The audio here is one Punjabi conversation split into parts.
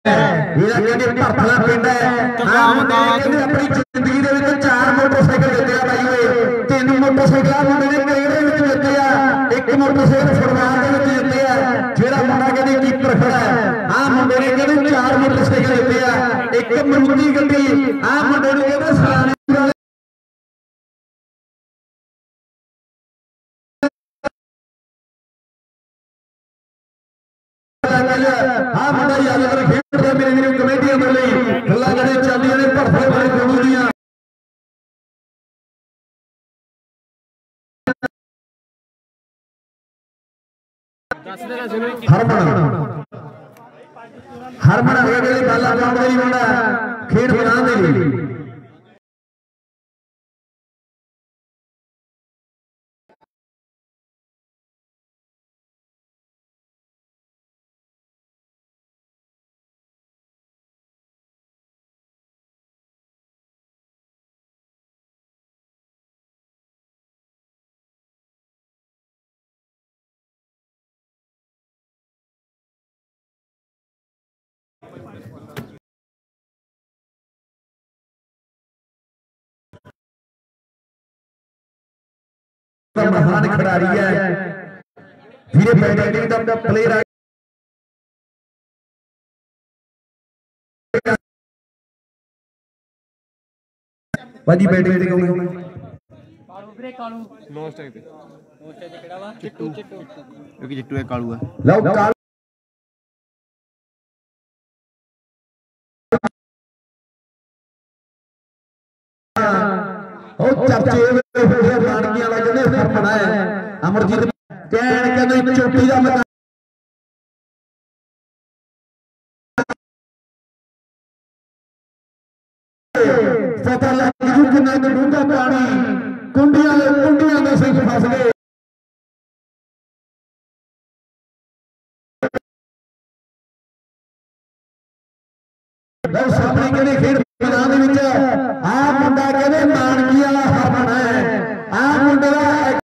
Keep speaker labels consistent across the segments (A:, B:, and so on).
A: भरथला पिंड है अपनी जिंदगी के 4 मोटरसाइकिल जिते भाई हुए 3 मोटरसाइकिल मुंडे ने क्रिकेट जिते एक मोटरसाइकिल फुटबॉल जिते जो मुंडा कहते कीपर खड़ा है आ मुंडे ने कहते 4 मोटरसाइकिल जिते एक मरुति गड्डी आ मुंडे ने कहते सलाने हाँ मुंडा यादव खेल मेरी कमेटी मिली गल्लां कदे चलदियां ने भरथले वाले गुरु दियां हरमन अगे बाला पाउण दे मुंडा खेड बनाउण दे लई महान खिलाड़ी है वीरे बैटिंग का प्लेयर है भाजी बैटिंग ते कालू वीरे कालू नो स्ट्राइक पे केड़ा वा चिट्टू क्योंकि चिट्टू है कालू है लो कालू ओ चर्चे होए मानकी वाला कहंदे फरमाना है अमरजीत कहण कहंदे चोटी दा मैदान पता लग जू किन्ना डूंगा पानी कुंडियां दे सिंह फस गए सामने कहंदे खेड मैदान दे विच आ मुंडा कहंदे मानकी वाला हरमन है आ मुंडे दा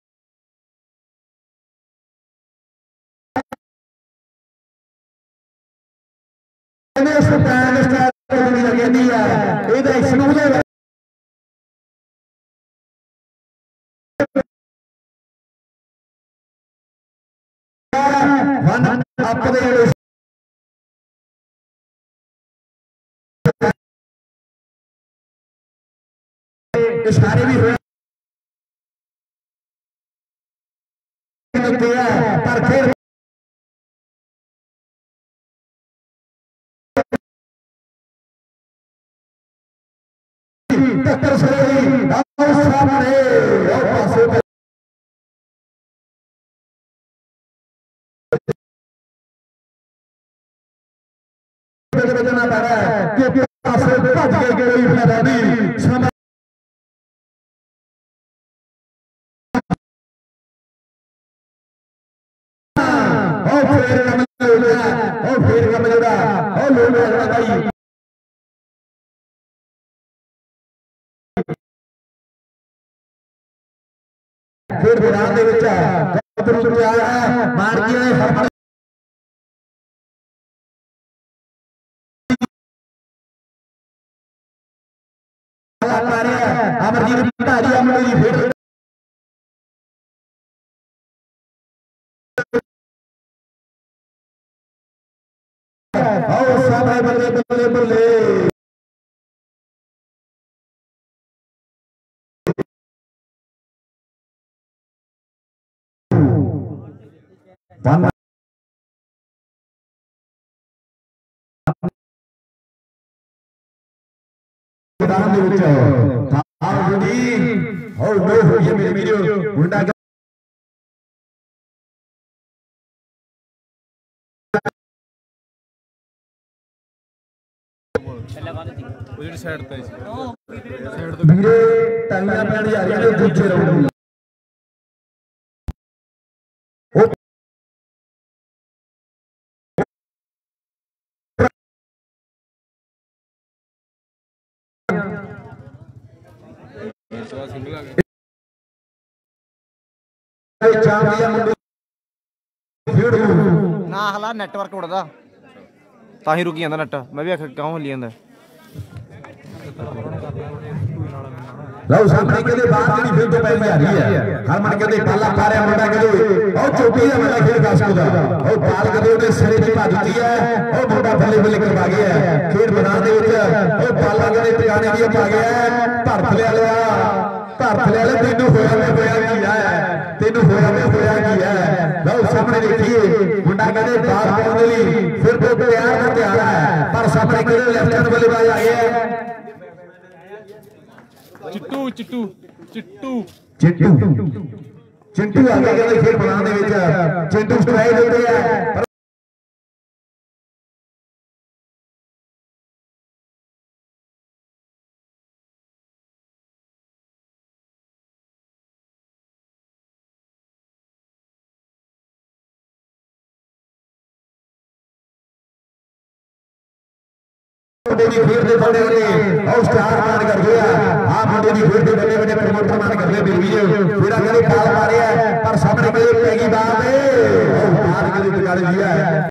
A: कहंदे स्टाइल लगदी है इहदा इसनू दे वन अप दे इशारे भी हुए पर फिर टक्कर से सामने बजना पड़ रहा है क्योंकि भज के कोई फायदा नहीं फिर कम जोड़ा लोग भाई फिर मैदान दे विच तैयार है मानकी ने हरमन अमरजीत भाजी अमरजीत फिर आओ सामने बल्ले बल्ले बल्ले मेरे वीडियो मुंडा साइड वीरे टाइयां पैण जा रही है दूजे राउंड
B: ना हला नेटवर्क उड़दा ਤਾਂ ਹੀ ਰੁਕੀ ਜਾਂਦਾ ਨੱਟ। ਮੈਂ ਵੀ ਆਖ ਕਿਉਂ ਹੱਲੀ ਜਾਂਦਾ।
A: ਲਓ ਸਾਹਮਣੇ ਕਹਿੰਦੇ ਬਾਹਰ ਜਿਹੜੀ ਫਿਰ ਤੋਂ ਪੈਰੀ ਆ ਰਹੀ ਹੈ। ਹਰਮਨ ਕਹਿੰਦੇ ਬਾਲਾ ਪਾ ਰਿਹਾ ਮੁੰਡਾ ਕਹਿੰਦੇ ਉਹ ਚੋਟੀ ਦਾ ਮੁੰਡਾ ਖੇਡ ਕਾਸਕੋ ਦਾ ਉਹ ਬਾਲ ਕਹਿੰਦੇ ਉਹਨੇ ਸਿਰੇ ਦੀ ਭਾ ਦਿੱਤੀ ਹੈ। ਉਹ ਮੁੰਡਾ ਬੱਲੇ ਬੱਲੇ ਕਰਵਾ ਗਿਆ ਖੇਡ ਮੈਦਾਨ ਦੇ ਵਿੱਚ। ਉਹ ਬਾਲਾ ਕਹਿੰਦੇ ਟਿਕਾਣੇ ਦੀ ਪਾ ਗਿਆ ਭਰਤ ਲਿਆ ਤੈਨੂੰ ਹੋਇਆ ਕੀ ਹੈ ਤੈਨੂੰ ਹੋਇਆ ਕੀ ਹੈ। ਲਓ ਸਾਹਮਣੇ ਦੇਖੀਏ ਮੁੰਡਾ ਕਹਿੰਦੇ ਬਾਲ ਪਾਉਣ ਦੇ ਲਈ ਫਿਰ ਤੋਂ ਤਿਆਰ ਹੈ ਪਰ ਸਾਹਮਣੇ ਕਹਿੰਦੇ ਲੈਫਟ ਹੈਂਡ ਬੱਲੇਬਾਜ਼ ਆ ਗਿਆ
B: ਚਿੱਟੂ
A: ਆ ਗਿਆ ਕਹਿੰਦੇ ਖੇਡ ਮੈਦਾਨ ਦੇ ਵਿੱਚ। ਚਿੱਟੂ ਸਟ੍ਰਾਈਕ ਦਿੰਦੇ ਆ ਮੁੰਡੇ ਦੀ ਖੇਡ ਦੇ ਬੜੇ ਬੜੇ ਉਹ ਸਟਾਰ ਮਾਰ ਕਰ ਗਿਆ। ਆ ਮੁੰਡੇ ਦੀ ਖੇਡ ਦੇ ਬੜੇ ਬੜੇ ਪ੍ਰਮੋਟਰ ਮਾਰ ਕਰਦੇ ਬਿਲਵੀਏ ਜਿਹੜਾ ਕਹਿੰਦੇ ਬਾਲ ਮਾਰਿਆ ਪਰ ਸਾਹਮਣੇ ਕਹਿੰਦੇ ਪੈ ਗਈ ਬਾਲ ਉਹ ਬਾਹਰ ਕਹਿੰਦੇ ਟਿਕਾ ਲਈ ਹੈ।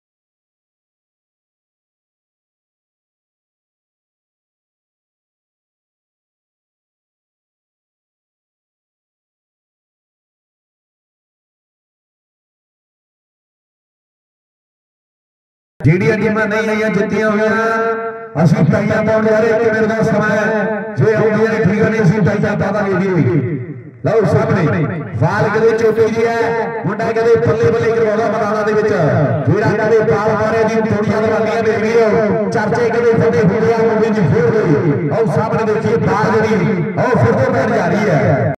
A: ਜਿਹੜੀਆਂ ਟੀਮਾਂ ਨਹੀਂ ਆਈਆਂ ਜਿੱਤੀਆਂ ਹੋਈਆਂ ਅਸੀਂ ਟਾਈਆਂ ਪਾਉਣ ਜਾ ਰਹੇ। ਇੱਕ ਮਿੰਟ ਦਾ ਸਮਾਂ ਹੈ ਜੇ ਆਉਂਦੀਆਂ ਨੇ ਠੀਕ ਨਹੀਂ ਅਸੀਂ ਟਾਈਆਂ ਪਾ ਦਾਂਗੇ ਜੀ। ਲਓ ਸਾਹਮਣੇ ਫਾਲ ਕਦੇ ਚੋਟੀ ਦੀ ਹੈ ਮੁੰਡਾ ਕਦੇ ਬੱਲੇ ਬੱਲੇ ਕਰਵਾਉਂਦਾ ਮੈਦਾਨਾਂ ਦੇ ਵਿੱਚ। ਜਿਹੜਾ ਕਦੇ ਬਾਲ ਮਾਰੇ ਦੀ ਥੋੜੀਆਂ ਲਗਾਉਂਦੀਆਂ ਨੇ ਵੀਰੋ ਚਰਚੇ ਕਦੇ ਫਟੇ ਹੁੰਦੇ ਆ ਮੁੰਡੇ ਦੀ ਖੇਡ ਦੇ। ਆਓ ਸਾਹਮਣੇ ਦੇਖੀਏ ਬਾਲ ਜਿਹੜੀ ਉਹ ਫਿਰ ਤੋਂ ਬੈਠ ਜਾ ਰਹੀ ਹੈ।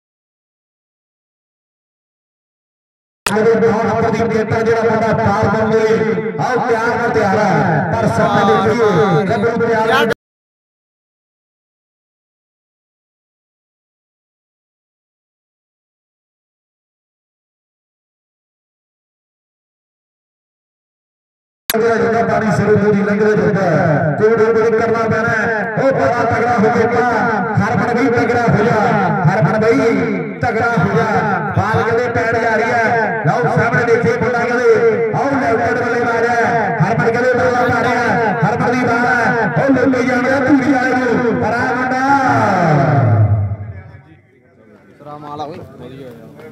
A: ਜਿਹੜਾ ਮੁੰਡਾ ਬਾਲ ਪਾਉਂਦੇ ਆਓ ਤਿਆਰ ਹੈ ਪਰ ਸਾਹਮਣੇ ਦੇਖੀਏ ਕਦੋਂ ਤਿਆਰ ਜਿਹੜਾ ਪਾਣੀ ਸਿਰੇ ਤੋਂ ਦੀ ਲੰਘਦੇ ਜਾਂਦਾ ਹੈ ਕੋਡ ਕਰਨਾ ਪੈਣਾ ਉਹ ਬੜਾ ਤਗੜਾ ਹੋ ਗਿਆ। ਹਰਮਨ ਬਈ ਤਗੜਾ ਹੋ ਜਾ ਹਰਮਨ ਬਈ ਤਗੜਾ ਹੋ ਜਾ। ਬਾਲ ਕਹਿੰਦੇ ਪੈਣ ਜਾ ਰਹੀ ਹੈ। ਲਓ ਸਾਹਮਣੇ ਦੇਖੀਏ ਮੁੰਡਾ ਕਹਿੰਦੇ ਆਓ ਲੈਫਟ ਬੱਲੇ ਮਾਰਿਆ ਹਰਮਨ ਕਹਿੰਦੇ ਬੱਲਾ ਮਾਰਿਆ ਹਰਮਨ ਦੀ ਬਾਲ ਉਹ ਲੱਗੀ ਜਾਂਦਾ ਧੂੜੀ ਵਾਲੇ ਨੂੰ ਪਰ ਆ ਮੁੰਡਾ
B: ਰਾਮਾਲਾ ਓਏ ਵਧੀਆ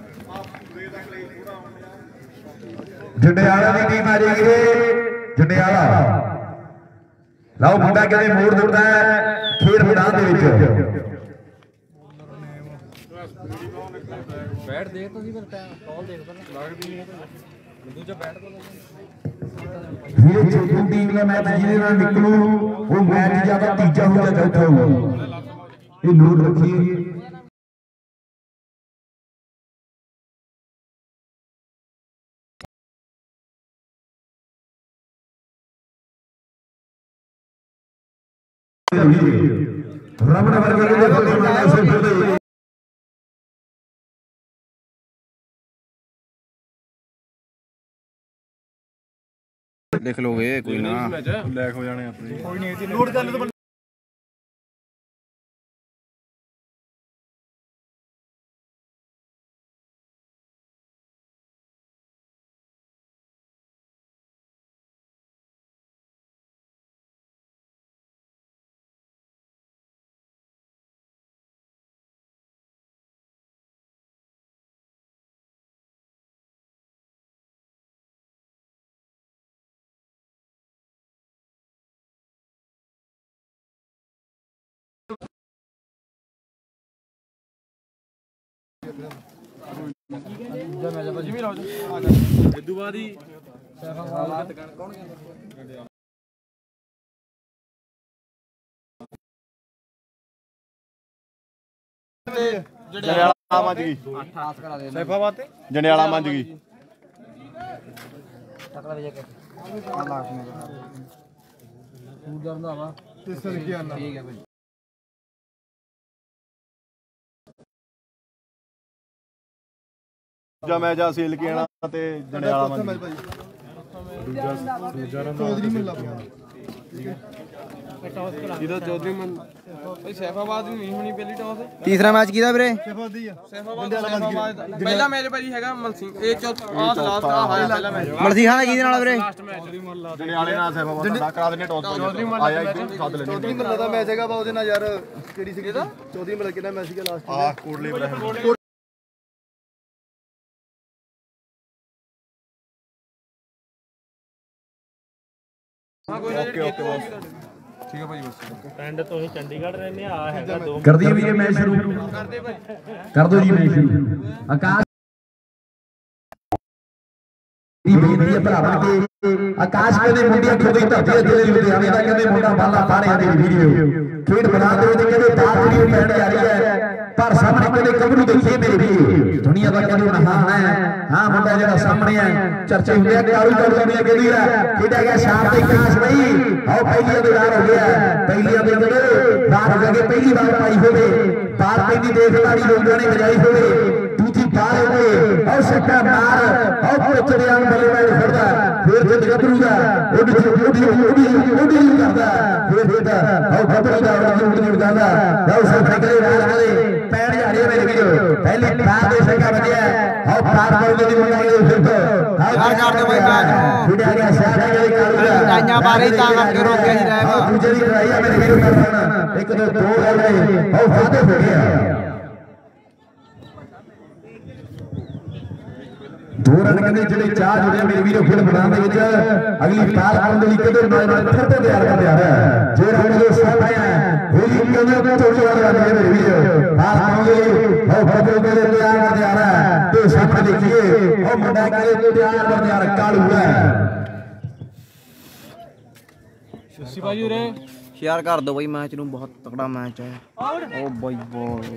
A: ਜੰਡਿਆਲਾ ਦੀ ਟੀਮ ਆ ਜਾਏਗੀ ਜੰਡਿਆਲਾ। ਲਓ ਮੁੰਡਾ ਕਹਿੰਦੇ ਮੋੜ ਦਿੰਦਾ ਹੈ ਖੇਡ ਮੈਦਾਨ ਦੇ ਵਿੱਚ।
B: ਬੈਟ ਦੇਖ ਤੁਸੀਂ ਫਿਰ ਕਾਲ ਦੇਖ ਪਹਿਲਾਂ ਲੱਗਦੀ ਨਹੀਂ ਦੂਜਾ ਬੈਟ
A: ਇਹ ਛੋਟੀ ਟੀਮ ਦਾ ਮੈਚ ਜਿਹਦੇ ਨਾਲ ਨਿਕਲੂ ਉਹ ਮੈਚ ਜਿਆਦਾ ਤੀਜਾ ਹੋ ਜਾਂ ਚੌਥਾ ਹੋਊਗਾ। ਇਹ ਨੋਟ ਰੱਖੀਏ। रमन वर्ग
B: लिख लोगे कोई ना
C: लैक हो जाने अपने
B: कोई नहीं नोट कर लो।
C: इदू बाद ही जंडियाला मंज गई सैफाबाद ते जंडियाला मंज गई ठीक है भाई। ਦੂਜਾ ਮੈਚ ਆ ਸੇਲ ਕੇ ਆਣਾ ਤੇ ਜੰਡਿਆਲਾ ਮੰਜ ਦੂਜਾ ਚੌਧਰੀ ਮਿਲ ਲੱਗ ਗਿਆ ਠੀਕ ਹੈ। ਜਦੋਂ ਚੌਧਰੀ ਮਨ ਸੈਫਾਬਾਦ ਵੀ ਨਹੀਂ ਹੋਣੀ ਪਹਿਲੀ ਟੌਸ।
D: ਤੀਸਰਾ ਮੈਚ ਕਿਹਦਾ ਵੀਰੇ?
C: ਸੈਫਾਬਾਦ ਪਹਿਲਾ ਮੈਚ ਭਾਜੀ ਹੈਗਾ ਮਲਸੀ। ਇਹ ਚੌਥਾ ਲਾਸਟ ਆ ਹੋਇਆ ਪਹਿਲਾ ਮੈਚ।
D: ਮਲਸੀ ਖਾਨਾ ਕਿਹਦੇ ਨਾਲ ਵੀਰੇ?
C: ਜੰਡਿਆਲੇ ਨਾਲ ਸੈਫਾਬਾਦ ਦਾ ਕਰਾ ਦਿੰਨੇ ਟੌਸ ਚੌਧਰੀ ਮਨ ਆਇਆ ਇੱਥੇ ਸੱਦ ਲੈਣੇ। ਚੌਧਰੀ ਮਨ ਦਾ ਮੈਚ ਹੈਗਾ ਉਹਦੇ ਨਾਲ ਯਾਰ ਕਿਹੜੀ ਸੀ ਇਹਦਾ? ਚੌਧਰੀ ਮਨ ਕਿਹੜਾ ਮੈਚ ਸੀਗਾ ਲਾਸਟ? ਆ ਕੋਟਲੀ ਬ੍ਰਹਮ। ਓਕੇ ਓਕੇ ਬਸ ਠੀਕ ਹੈ ਭਾਈ ਬਸ
B: ਪਿੰਡ ਤੋਂ ਹੀ ਚੰਡੀਗੜ੍ਹ ਰਹਿੰਦੇ ਆ ਹੈਗਾ 2
A: ਕਰ ਦਈਏ ਵੀ ਇਹ ਮੈਚ ਸ਼ੁਰੂ ਕਰ ਦਿਓ ਜੀ ਮੈਚ ਸ਼ੁਰੂ। ਆਕਾਸ਼ ਦੀ ਬੇਨਤੀ ਹੈ ਭਰਾਵਾਂ ਕੇ ਆਕਾਸ਼ ਕਹਿੰਦੇ ਮੁੰਡਿਆਂ ਖੁਦ ਹੀ ਧਰਤੀ ਹੈ ਜਿਹੜੇ ਲੁਧਿਆਣੇ ਦਾ ਕਹਿੰਦੇ ਮੁੰਡਾ ਬਾਲਾ ਪਾੜਿਆਂ ਦੀ ਵੀਡੀਓ ਖੇਡ ਬਣਾ ਦੇ ਵਿੱਚ ਕਹਿੰਦੇ ਬਾਤ ਵੀਡੀਓ ਪੈਣ ਜਾ ਰਹੀ ਹੈ ਪਰ ਸਾਹਮਣੇ ਕਹਿੰਦੇ ਕਬਰੂ ਦੇਖੀਏ ਮੇਰੇ ਵੀਡੀਓ ਦੁਨੀਆ ਦਾ ਕਹਿੰਦੇ ਹੁਣ ਹਾਂ ਮੁੰਡਾ ਜਿਹੜਾ ਸਾਹਮਣੇ ਹੈ ਚਰਚੇ ਹੁੰਦੇ ਆ ਕਾਲੂ ਦੁਨੀਆ ਕਹਿੰਦੀ ਹੈ ਕਿਹੜਾ ਗਿਆ ਸ਼ਾਮ ਦੇ ਕਾਸ਼ ਬਈ ਆਓ ਪਹਿਲੀਆਂ ਦੇ ਵਾਰ ਹੋ ਗਿਆ ਪਹਿਲੀਆਂ ਦੇ ਕਹਿੰਦੇ ਵਾਰ ਹੋ ਕੇ ਪਹਿਲੀ ਵਾਰ ਪਾਈ ਹੋਵੇ ਬਾਤ ਪੈਂਦੀ ਦੇਖਦਾਰੀ ਲੋਕਾਂ ਨੇ ਵਜਾਈ ਹੋਵੇ ਦੂਜੀ ਬਾਰ ਹੋਵੇ ਆਓ ਸੱਟਾ ਮਾਰ ਆਓ ਪੁੱਛੜਿਆਂ ਨੂੰ ਬੱਲੇ ਬੱਲੇ ਫੜਦਾ ਫਿਰ ਜਿੱਦ ਗੱਭਰੂ ਦਾ ਉੱਡੀ ਕਰਦਾ ਫਿਰ ਆਓ ਗੱਭਰੂ ਦਾ ਉੱਡੀ ਕਰਦਾ ਆਓ ਸੱਟਾ ਕਰੇ ਵਾਰ ਕਰੇ ਪੈਣ ਜਾ ਰਹੀ ਮੇਰੇ ਵੀਰੋ ਪਹਿਲੀ ਬਾਰ ਦੇ ਸੱਟਾ ਵੱਜਿਆ ਆਓ ਪਾਰ ਬੋਲਦੇ ਦੀ ਮੁੰਡਾ ਦੇ ਫਿਰ
D: ਯਾਰ ਕਰ ਦਿਓ ਬਾਈ ਮੈਚ ਨੂੰ।
A: ਛੁੱਟਿਆ ਗਿਆ ਸਾਡਾ ਜਿਹੜੇ ਕਾਲੂ ਦਾ
D: ਟਾਈਆਂ ਬਾਰੇ ਤਾਂ ਕਰਕੇ ਰੋਕਿਆ ਸੀ ਰਹਿਮ।
A: ਦੂਜੇ ਦੀ ਲੜਾਈ ਆ ਮੇਰੇ ਵੀਰੋ ਕਰਨਾ ਇੱਕ ਦੋ ਹੋ ਗਏ ਆਓ ਵਾਧੇ ਹੋ ਗਿਆ 2 ਰਨ ਕਹਿੰਦੇ ਜਿਹੜੇ 4 ਜੁੜੇ ਮੇਰੇ ਵੀਰੋ ਖੇਡ ਮੈਦਾਨ ਦੇ ਵਿੱਚ ਅਗਲੀ ਪਾਰ ਕਰਨ ਦੇ ਲਈ ਕਿਤੇ ਨੌਜਵਾਨ ਫਿਰ ਤੋਂ ਤਿਆਰ ਕਰਦੇ ਆ ਰਿਹਾ ਜੋ ਰਨ ਦੇ ਸਾਥ ਆਇਆ ਹੋਈ ਕਹਿੰਦੇ ਤੋੜੀ ਵਾਲਾ ਮੇਰੇ ਵੀਰੋ ਪਾਰ ਕਰਨ ਦੇ ਲਈ ਉਹ ਬਦਲ ਕੇ ਤਿਆਰ ਕਰਦੇ ਆ ਰਿਹਾ ਤੇ ਸਾਹਮਣੇ ਦੇਖੀਏ ਉਹ ਮੁੰਡਾ ਕਹਿੰਦੇ ਤਿਆਰ ਕਰਦੇ ਆ ਰਿਹਾ ਕਾਲੂ ਹੈ
C: ਸ਼ਸ਼ੀ ਭਾਜੀ ਉਰੇ
D: ਸ਼ੇਅਰ ਕਰ ਦਿਓ ਬਾਈ ਮੈਚ ਨੂੰ ਬਹੁਤ ਤਕੜਾ ਮੈਚ ਹੈ। ਓ ਬਾਈ ਬਾਈ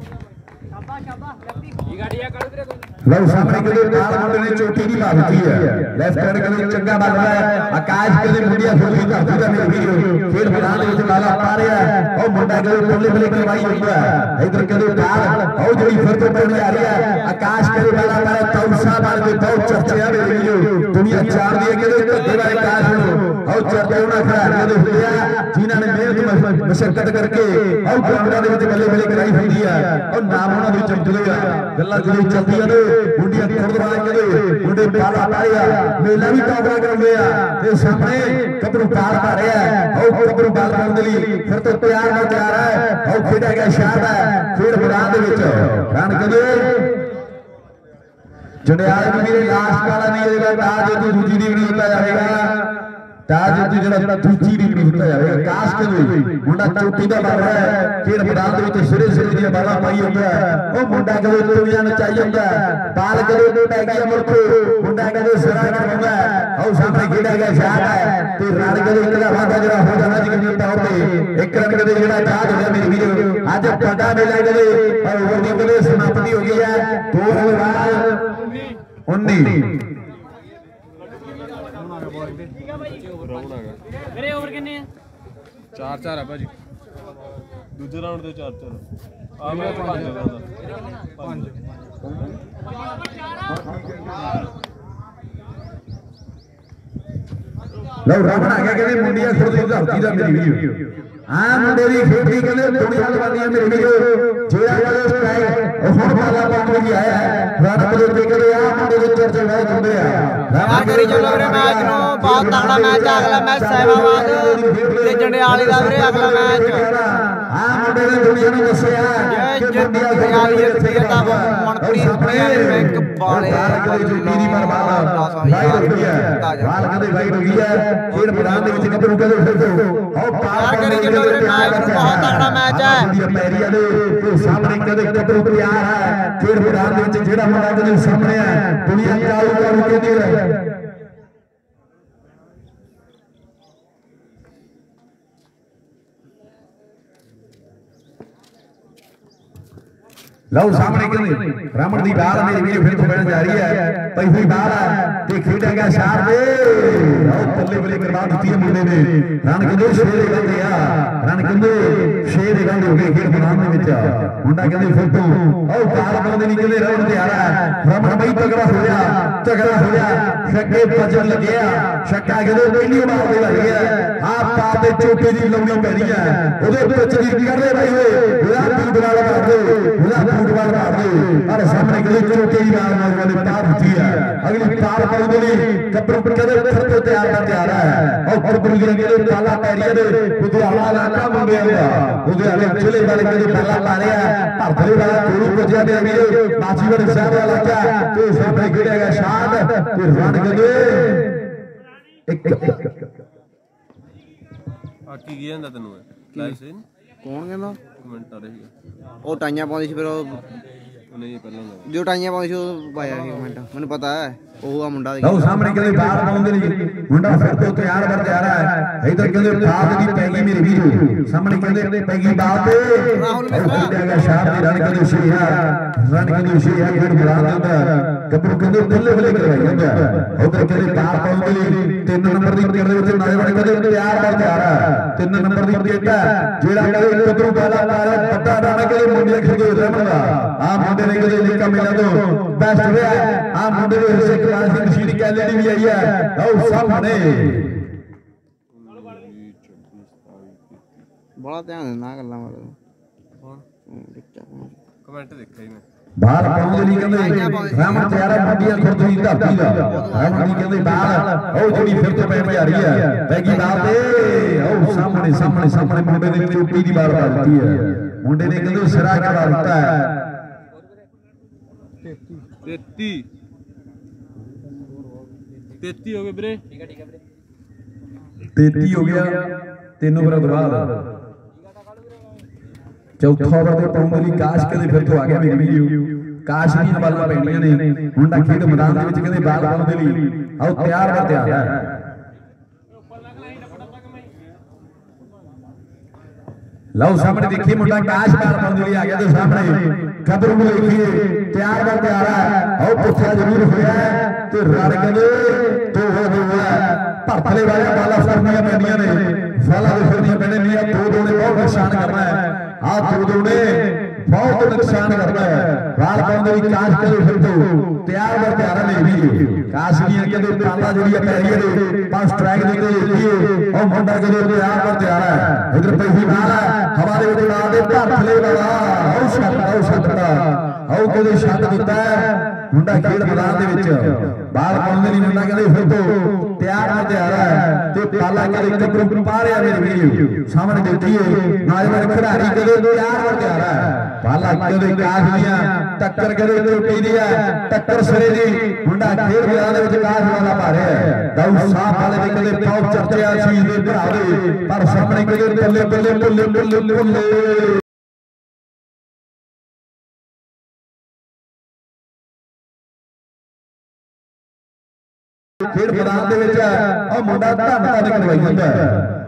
A: ਲਓ ਸਾਹਮਣੇ ਕਿਤੇ ਨਾਲ ਮੁੰਡੇ ਨੇ ਚੋਟੀ ਦੀ ਪਾ ਦਿੱਤੀ ਹੈ ਲੈਫਟ ਹੈਂਡ ਕਹਿੰਦੇ ਚੰਗਾ ਵੱਜਦਾ ਹੈ ਆਕਾਸ਼ ਕਹਿੰਦੇ ਮੁੰਡਿਆ ਫੁੱਲੀ ਧਰਤੀ ਦਾ ਮੇਰੇ ਵੀਰੋ ਖੇਡ ਮੈਦਾਨ ਦੇ ਵਿੱਚ ਲਾਲਾ ਪਾ ਰਿਹਾ ਉਹ ਮੁੰਡਾ ਕਹਿੰਦੇ ਬੱਲੇ ਬੱਲੇ ਕਰਵਾਈ ਹੁੰਦਾ ਹੈ ਇਧਰ ਕਹਿੰਦੇ ਬਾਲ ਉਹ ਜਿਹੜੀ ਫਿਰ ਤੋਂ ਪੈਣੀ ਆ ਰਹੀ ਹੈ ਆਕਾਸ਼ ਕਹਿੰਦੇ ਲਾਲਾ ਪਾ ਰਿਹਾ ਤੌਸਾ ਬਣ ਕੇ ਬਹੁਤ ਚਰਚੇ ਆ ਮੇਰੇ ਵੀਰੋ ਦੁਨੀਆ ਜਾਣਦੀ ਹੈ ਕਹਿੰਦੇ ਧੱਕੇ ਵਾਲੇ ਆਕਾਸ਼ ਨੂੰ ਉਹ ਚਰਚੇ ਉਹਨਾਂ ਖਿਡਾਰੀਆਂ ਦੇ ਹੁੰਦੇ ਆ ਜਿਨ੍ਹਾਂ ਨੇ ਮਿਹਨਤ ਮਸ਼ੱਕਤ ਕਰਕੇ ਉਹ ਗਰਾਊਂਡਾਂ ਦੇ ਵਿੱਚ ਬੱਲੇ ਬੱਲੇ ਕਰਾਈ ਹੁੰਦੀ ਹੈ ਉਹ ਨਾਮ ਉਹਨਾਂ ਦੇ ਚਮਕਦੇ ਆ ਗੱਲਾਂ ਜਦੋਂ ਚੱਲਦੀਆਂ ਨੇ ਮੁੰਡਿਆਂ ਗੁਰਦੁਆਰੇ ਕਹਿੰਦੇ ਮੁੰਡੇ ਬਾਲਾ ਪਾੜਿਆ ਮੇਲਾ ਵੀ ਕਾਬਰਾ ਕਰਦੇ ਆ ਤੇ ਸਾਹਮਣੇ ਕਬਰੂ ਪਾਰ ਪਾ ਰਿਹਾ ਉਹ ਕਬਰੂ ਪਾਰ ਕਰਨ ਦੇ ਲਈ ਫਿਰ ਤੋਂ ਤਿਆਰ ਹੋ ਤਿਆਰ ਹੈ ਉਹ ਖੇਡਿਆ ਗਿਆ ਸ਼ਾਟ ਹੈ ਖੇਡ ਮੈਦਾਨ ਦੇ ਵਿੱਚ ਰਨ ਕਹਿੰਦੇ ਜੰਡਿਆਲੇ ਵੀ ਮੇਰੇ ਲਾਸਟ ਵਾਲਾ ਨਹੀਂ ਇਹਦਾ ਤਾਜ ਜੋ ਦੂਜੀ ਦੀ ਵੀ ਹੁੰਦਾ ਜਾਵੇਗਾ ਤਾਜ ਜੋ ਜਿਹੜਾ ਦੂਜੀ ਦੀ ਵੀ ਹੁੰਦਾ ਜਾਵੇਗਾ ਕਾਸ਼ ਕਹਿੰਦੇ ਮੁੰਡਾ ਚੋਟੀ ਦਾ ਬਣ ਰਿਹਾ ਹੈ ਖੇਡ ਮੈਦਾਨ ਦੇ ਵਿੱਚ ਸਿਰੇ ਸਿਰੇ ਦੀਆਂ ਬਾਲਾਂ ਪਾਈ ਹੁੰਦਾ ਉਹ ਮੁੰਡਾ ਕਦੇ ਦੁਨੀਆ ਨੂੰ ਚਾਹੀ ਹੁੰਦਾ ਬਾਲ ਕਦੇ ਪੈ ਗਿਆ ਮੁਰਖੋ ਮੁੰਡਾ ਕਦੇ ਸਿਰਾ ਕਰਵਾਉਂਦਾ ਉਹ ਸਾਹਮਣੇ ਖੇਡਿਆ ਗਿਆ ਸ਼ਾਟ ਹੈ ਤੇ ਰਨ ਕਦੇ ਇੱਕ ਦਾ ਵਾਧਾ ਜਿਹੜਾ ਹੋ ਜਾਣਾ ਜਿਵੇਂ ਤੌਰ ਤੇ ਇੱਕ ਰਨ ਕਦੇ ਜਿਹੜਾ ਤਾਜ ਹੋਇਆ ਮੇਰੇ ਵੀਰੋ ਅੱਜ ਵੱਡਾ ਮੇਲਾ ਕਦੇ ਓਵਰ ਦੀ ਕਦੇ ਸਮਾਪਤੀ ਹੋ ਗਈ ਹੈ 2 ਰਨ ਬਾਅਦ 19
B: ਮੇਰੇ ਓਵਰ ਕਿੰਨੇ ਆ?
C: 4-4 ਆ ਭਾਜੀ ਦੂਜੇ ਰਾਉਂਡ ਦੇ 4-4 ਆ ਮੈਂ 5
A: ਲਓ ਰਨ ਆ ਗਿਆ ਕਹਿੰਦੇ ਮੁੰਡਿਆ ਖੁਦ ਦੀ ਧਰਤੀ ਦਾ ਮੇਰੀ ਵੀਡੀਓ ਆ ਮੁੰਡੇ ਦੀ ਖੇਡੀ ਕਹਿੰਦੇ ਦੁਨੀਆ ਲਵਾਦੀਆਂ ਮੇਰੇ ਵੀਡੀਓ ਜਿਹੜਾ ਕਹਿੰਦੇ ਸਟ੍ਰਾਈਕ ਉਹ ਹੁਣ ਬਾਲਾ ਪਾਉਣ ਲਈ ਆਇਆ ਹੈ ਰਨ ਬਲੇ ਕਹਿੰਦੇ ਆ ਮੁੰਡੇ ਦੇ ਚਰਚੇ ਬਹੁਤ ਹੁੰਦੇ ਆ
D: ਯਾਰ ਕਰੀ ਚੱਲੋ ਵੀਰੇ ਮੈਚ ਨੂੰ ਬਹੁਤ ਤਕੜਾ ਮੈਚ ਹੈ। ਅਗਲਾ ਮੈਚ ਸਹਿਬਾਬਾਦ ਤੇ ਜੰਡਿਆਲੇ ਦਾ ਵੀਰੇ ਅਗਲਾ ਮੈਚ
A: ਆ ਮੁੰਡੇ ਨੇ ਦੁਨੀਆ ਨੂੰ ਦੱਸਿਆ
D: ਜੇ ਜੰਡਿਆਲੇ ਜਿੱਤ ਗਿਆ ਤਾਂ ਮਨਪ੍ਰੀਤ ਪਲੇਅਰ ਬੈਂਕ ਵਾਲੇ
A: ਦੀ ਮਰਵਾਲਾ ਵਾਈਡ ਹੋ ਗਈ ਹੈ ਬਾਲ ਕਹਿੰਦੇ ਵਾਈਡ ਹੋ ਗਈ ਹੈ ਖੇਡ ਮੈਦਾਨ ਦੇ ਵਿੱਚ ਗੱਭਰੂ ਕਹਿੰਦੇ ਫਿਰ ਤੋਂ ਉਹ ਪਾਰ
D: ਕਰੀ ਚੱਲੋ ਵੀਰੇ ਮੈਚ ਨੂੰ ਬਹੁਤ ਤਕੜਾ ਮੈਚ ਹੈ।
A: ਪੈਰੀਆ ਦੇ ਤੇ ਸਾਹਮਣੇ ਕਹਿੰਦੇ ਗੱਭਰੂ ਤਿਆਰ ਹੈ ਖੇਡ ਮੈਦਾਨ ਦੇ ਵਿੱਚ ਜਿਹੜਾ ਮੁੰਡਾ ਕਹਿੰਦੇ ਸਾਹਮਣੇ ਹੈ ਦੁਨੀਆ ਚਾਲੂ ਚਾਲੂ ਕਹਿੰਦੀ ਹੈ ਲਓ ਸਾਹਮਣੇ ਕਹਿੰਦੇ ਰਾਮਣ ਦੀ ਬਾਲ ਮੇਰੇ ਵੀਰ ਫਿਰ ਤੋਂ ਪੈਣ ਜਾ ਰਹੀ ਹੈ ਪਹਿਲੀ ਬਾਲ ਹੈ ਤੇ ਖੇਡਿਆ ਗਿਆ ਸ਼ਾਟ ਦੇ ਉਹ ਬੱਲੇ ਬੱਲੇ ਕਰਵਾ ਦਿੱਤੀ ਹੈ ਮੁੰਡੇ ਨੇ ਰਨ ਕਹਿੰਦੇ ਛੇ ਦੇ ਗੰਦੇ ਆ ਰਨ ਕਹਿੰਦੇ 6 ਦੇ ਗੰਦੇ ਹੋ ਗਏ ਖੇਡ ਮੈਦਾਨ ਦੇ ਵਿੱਚ ਮੁੰਡਾ ਕਹਿੰਦੇ ਫਿਰ ਤੋਂ ਉਹ ਬਾਲ ਪਾਉਂਦੇ ਨਹੀਂ ਕਹਿੰਦੇ ਰਾਉਂਡ ਤੇ ਆ ਰਿਹਾ ਰਾਮਣ ਬਈ ਤਗੜਾ ਹੋਇਆ ਛੱਕੇ ਵੱਜਣ ਲੱਗਿਆ ਛੱਕਾ ਕਹਿੰਦੇ ਪਹਿਲੀ ਬਾਲ ਦੇ ਲੱਗ ਗਿਆ ਆ ਬਾਪ ਦੇ ਚੋਟੀ ਦੀ ਲਾਉਣੀ ਪੈਣੀ ਹੈ ਉਹਦੇ ਵਿੱਚ ਦੀ ਕਰਦੇ ਭਾਈ ਓਏ ਉਹਦਾ ਫੁੱਟਬਾਲ ਮਾਰ ਦੇ ਪਰ ਸਾਹਮਣੇ ਗਲੀ ਚੋਟੀ ਨਾਲ ਵਾਲੇ ਪਾਰ ਦਿੱਤੀ ਹੈ ਅਗਲੀ ਪਾਰ ਪਾਉਣ ਲਈ ਕੱਪੜੇ ਕਦੇ ਫਿਰ ਤੋਂ ਤਿਆਰ ਹੈ ਉਹ ਗੁਰਬਰੀ ਦੇ ਪਾਲਾ ਪੈਰੀਏ ਦੇ ਲੁਧਿਆਣਾ ਇਲਾਕਾ ਮੁੰਡਿਆਂ ਦਾ ਲੁਧਿਆਣੇ ਜ਼ਿਲ੍ਹੇ ਵਾਲੇ ਕਦੇ ਪਾਲਾ ਪਾ ਰਿਹਾ ਭਰਤਲੇ ਵਾਲਾ ਕੋਲੂ ਪੁੱਜਿਆ ਤੇ ਅਮੀਰ ਮਾਚੀਵੜ ਸਾਹਿਬ ਵਾਲਾ ਇਲਾਕਾ ਤੇ ਸਾਹਮਣੇ ਖੇਡਿਆ ਸ਼ਾਦ ਤੇ ਰਣ ਕਦੇ ਇੱਕ
B: ਆ ਕੀ ਜਾਂਦਾ ਤੈਨੂੰ ਲਾਈਵ ਸੀਨ
D: ਕੌਣ ਕਹਿੰਦਾ
B: ਕਮੈਂਟ ਆ ਰਹੀ ਹੈ
D: ਉਹ ਟਾਈਆਂ ਪਾਉਂਦੀ ਸੀ ਫਿਰ ਉਹ
B: ਨਹੀਂ ਪਹਿਲਾਂ
D: ਜੋ ਟਾਈਆਂ ਪਾਉਂਦੀ ਸੀ ਉਹ ਪਾਇਆ ਸੀ ਕਮੈਂਟ ਮੈਨੂੰ ਪਤਾ ਹੈ ਉਹ ਆ ਮੁੰਡਾ
A: ਲਓ ਸਾਹਮਣੇ ਕਹਿੰਦੇ ਬਾਹਰ ਪਾਉਂਦੇ ਨਹੀਂ ਮੁੰਡਾ ਫਿਰ ਤੋਂ ਤਿਆਰ ਵਰ ਤਿਆਰ ਹੈ ਇਧਰ ਕਹਿੰਦੇ ਬਾਤ ਦੀ ਪੈ ਗਈ ਮੇਰੇ ਵੀਰੋ ਸਾਹਮਣੇ ਕਹਿੰਦੇ ਪੈ ਗਈ ਬਾਤ ਰਾਹੁਲ ਮਿੱਤਰਾ ਸ਼ਾਹ ਦੀ ਰਣ ਕਹਿੰਦੇ ਸ਼ੇਹਾ ਫਿਰ ਬੁਲਾ ਦਿੰਦਾ ਗੱਭਰੂ ਕਹਿੰਦੇ ਬੱਲੇ ਬੱਲੇ ਕਰਵਾਈ ਜਾਂਦਾ ਉਧਰ ਕਹਿੰਦੇ ਬਾਹਰ ਪਾਉਂਦੇ ਲਈ 3 ਨੰਬਰ ਦੀ ਵਿਕਟ ਦੇ ਵਿੱਚ ਨੌਜਵਾਨ ਕਹਿੰਦੇ ਤਿਆਰ ਵਰ ਤਿਆਰ ਹੈ 3 ਨੰਬਰ ਦੀ ਵਿਕਟ ਜਿਹੜਾ ਕਹਿੰਦੇ ਗੱਭਰੂ ਬਾਲਾ ਮਾਰਿਆ ਵੱਡਾ ਰਾਣਾ ਕਹਿੰਦੇ ਮੁੰਡੇ ਖੇਡੇ ਰਹਿੰਦਾ ਆ ਮੁੰਡੇ ਨੇ ਕਹਿੰਦੇ ਲੀਕਾ ਮੇਲਾ ਤੋਂ ਬੈਸਟ ਹੋਇਆ ਆ ਮੁੰਡੇ ਦੇ ਹਿੱਸੇ ਮਸ਼ੀਨ ਕੈਲਰੀ ਵੀ ਆਈ ਹੈ ਆਓ ਸਾਹਮਣੇ
D: ਬੜਾ ਧਿਆਨ ਦੇਣਾ ਗੱਲਾਂ ਵਾਲੇ
B: ਕਮੈਂਟ ਦੇਖਿਆ ਹੀ ਮੈਂ
A: ਬਾਹਰ ਪਾਉਂਦੇ ਲਈ ਕਹਿੰਦੇ ਰਾਮਨ ਤਿਆਰਾ ਮੰਡੀਆਂ ਖੁਰਦ ਦੀ ਧਰਤੀ ਦਾ ਰਾਮਨ ਕਹਿੰਦੇ ਬਾਹਰ ਉਹ ਜਿਹੜੀ ਫਿਰ ਤੋਂ ਪੈਣ ਜਾ ਰਹੀ ਹੈ ਪੈਗੀ ਬਾਹਰ ਤੇ ਆਓ ਸਾਹਮਣੇ ਮੁੰਡੇ ਦੇ ਚੋਟੀ ਦੀ ਬਾਲ ਪਾ ਦਿੱਤੀ ਹੈ ਮੁੰਡੇ ਨੇ ਕਹਿੰਦੇ ਸਿਰਾ ਕਰਾ ਦਿੱਤਾ ਹੈ
B: 33 ਹੋ ਗਏ ਵੀਰੇ
A: 33 ਹੋ ਗਿਆ 3 ਓਵਰਾਂ ਤੋਂ ਬਾਅਦ ਚੌਥਾ ਓਵਰ ਤੇ ਪਾਉਣ ਲਈ ਕਾਸ਼ ਕਹਿੰਦੇ ਫਿਰ ਤੋਂ ਆ ਗਿਆ ਮੇਰੀ ਵੀਡੀਓ ਕਾਸ਼ ਦੀਆਂ ਬਾਲਾਂ ਪੈਣੀਆਂ ਨੇ ਮੁੰਡਾ ਖੇਡ ਮੈਦਾਨ ਦੇ ਵਿੱਚ ਕਹਿੰਦੇ ਬਾਲ ਪਾਉਣ ਦੇ ਲਈ ਆਓ ਤਿਆਰ ਹੈ ਲਓ ਸਾਹਮਣੇ ਦੇਖੀਏ ਮੁੰਡਾ ਕਾਸ਼ ਬਾਲ ਪਾਉਣ ਦੇ ਲਈ ਆ ਗਿਆ ਤੇ ਸਾਹਮਣੇ ਗੱਭਰੂ ਨੂੰ ਦੇਖੀਏ ਤਿਆਰ ਹੈ ਆਓ ਪੁੱਛਿਆ ਜ਼ਰੂਰ ਹੋਇਆ ਤੇ ਰਣ ਕਹਿੰਦੇ ਦੋ ਹੋ ਗਿਆ ਭਰਤਲੇ ਵਾਲੇ ਬਾਲਾਂ ਫੜਨੀਆਂ ਪੈਂਦੀਆਂ ਨੇ ਫਾਲਾ ਦੇ ਫਿਰਦੀਆਂ ਪੈਣੀਆਂ ਦੋ ਨੇ ਬਹੁਤ ਨੁਕਸਾਨ ਕਰਨਾ ਹੈ ਆ ਦੋ ਨੇ ਬਹੁਤ ਨੁਕਸਾਨ ਕਰਦਾ ਹੈ ਬਾਲ ਪਾਉਂਦੇ ਵੀ ਕਾਸ਼ ਕਦੇ ਫਿਰ ਤੋਂ ਤਿਆਰ ਲੈ ਵੀ ਕਾਸ਼ ਦੀਆਂ ਕਹਿੰਦੇ ਪਾਲਾ ਜਿਹੜੀ ਹੈ ਪੈਰੀਏ ਦੇ ਪਾਸ ਸਟ੍ਰਾਈਕ ਦੇ ਦੇਖੀਏ ਉਹ ਮੁੰਡਾ ਜਦੋਂ ਤਿਆਰ ਹੈ ਇਧਰ ਪੈਸੀ ਨਾਲ ਹੈ ਹਵਾ ਦੇ ਵਿੱਚ ਲਾ ਦੇ ਭਰਤਲੇ ਵਾਲਾ ਆਓ ਛੱਡ ਆਓ ਕਦੇ ਛੱਡ ਦਿੱਤਾ ਮੁੰਡਾ ਖੇਡ ਮੈਦਾਨ ਦੇ ਵਿੱਚ ਬਾਲ ਪਾਉਂਦੇ ਨਹੀਂ ਮੁੰਡਾ ਕਹਿੰਦੇ ਫਿਰ ਤੋਂ ਤਿਆਰ ਹੈ ਤੇ ਪਾਲਾ ਕਹਿੰਦੇ ਗੱਭਰੂ ਪਾ ਰਿਹਾ ਮੇਰੇ ਵੀਡੀਓ ਸਾਹਮਣੇ ਦੇਖੀਏ ਨੌਜਵਾਨ ਖਿਡਾਰੀ ਕਦੇ ਤਿਆਰ ਹੈ ਪਾਲਾ ਕਦੇ ਕਾਸ਼ ਦੀਆਂ ਟੱਕਰ ਕਦੇ ਚੋਟੀ ਦੀ ਹੈ ਟੱਕਰ ਸਿਰੇ ਦੀ ਮੁੰਡਾ ਖੇਡ ਮੈਦਾਨ ਦੇ ਵਿੱਚ ਕਾਸ਼ ਵਾਲਾ ਪਾ ਰਿਹਾ ਦਾਊ ਸਾਹਿਬ ਵਾਲੇ ਦੇ ਕਦੇ ਬਹੁਤ ਚਰਚਿਆ ਚੀਜ਼ ਦੇ ਭਰਾ ਦੇ ਪਰ ਸਾਹਮਣੇ ਕਦੇ ਬੱਲੇ ਖੇਡ ਮੈਦਾਨ ਦੇ ਵਿੱਚ ਉਹ ਮੁੰਡਾ ਧੰਨ ਕਰਵਾਈ ਜਾਂਦਾ ਹੈ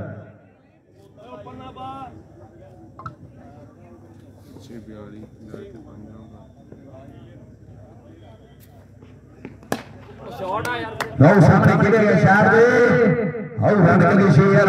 A: ਲਓ ਸਾਹਮਣੇ ਖੇਡਿਆ ਸ਼ਾਰ ਦੇ ਆਓ ਰਣ ਕਹਿੰਦੇ ਸ਼ੇਰ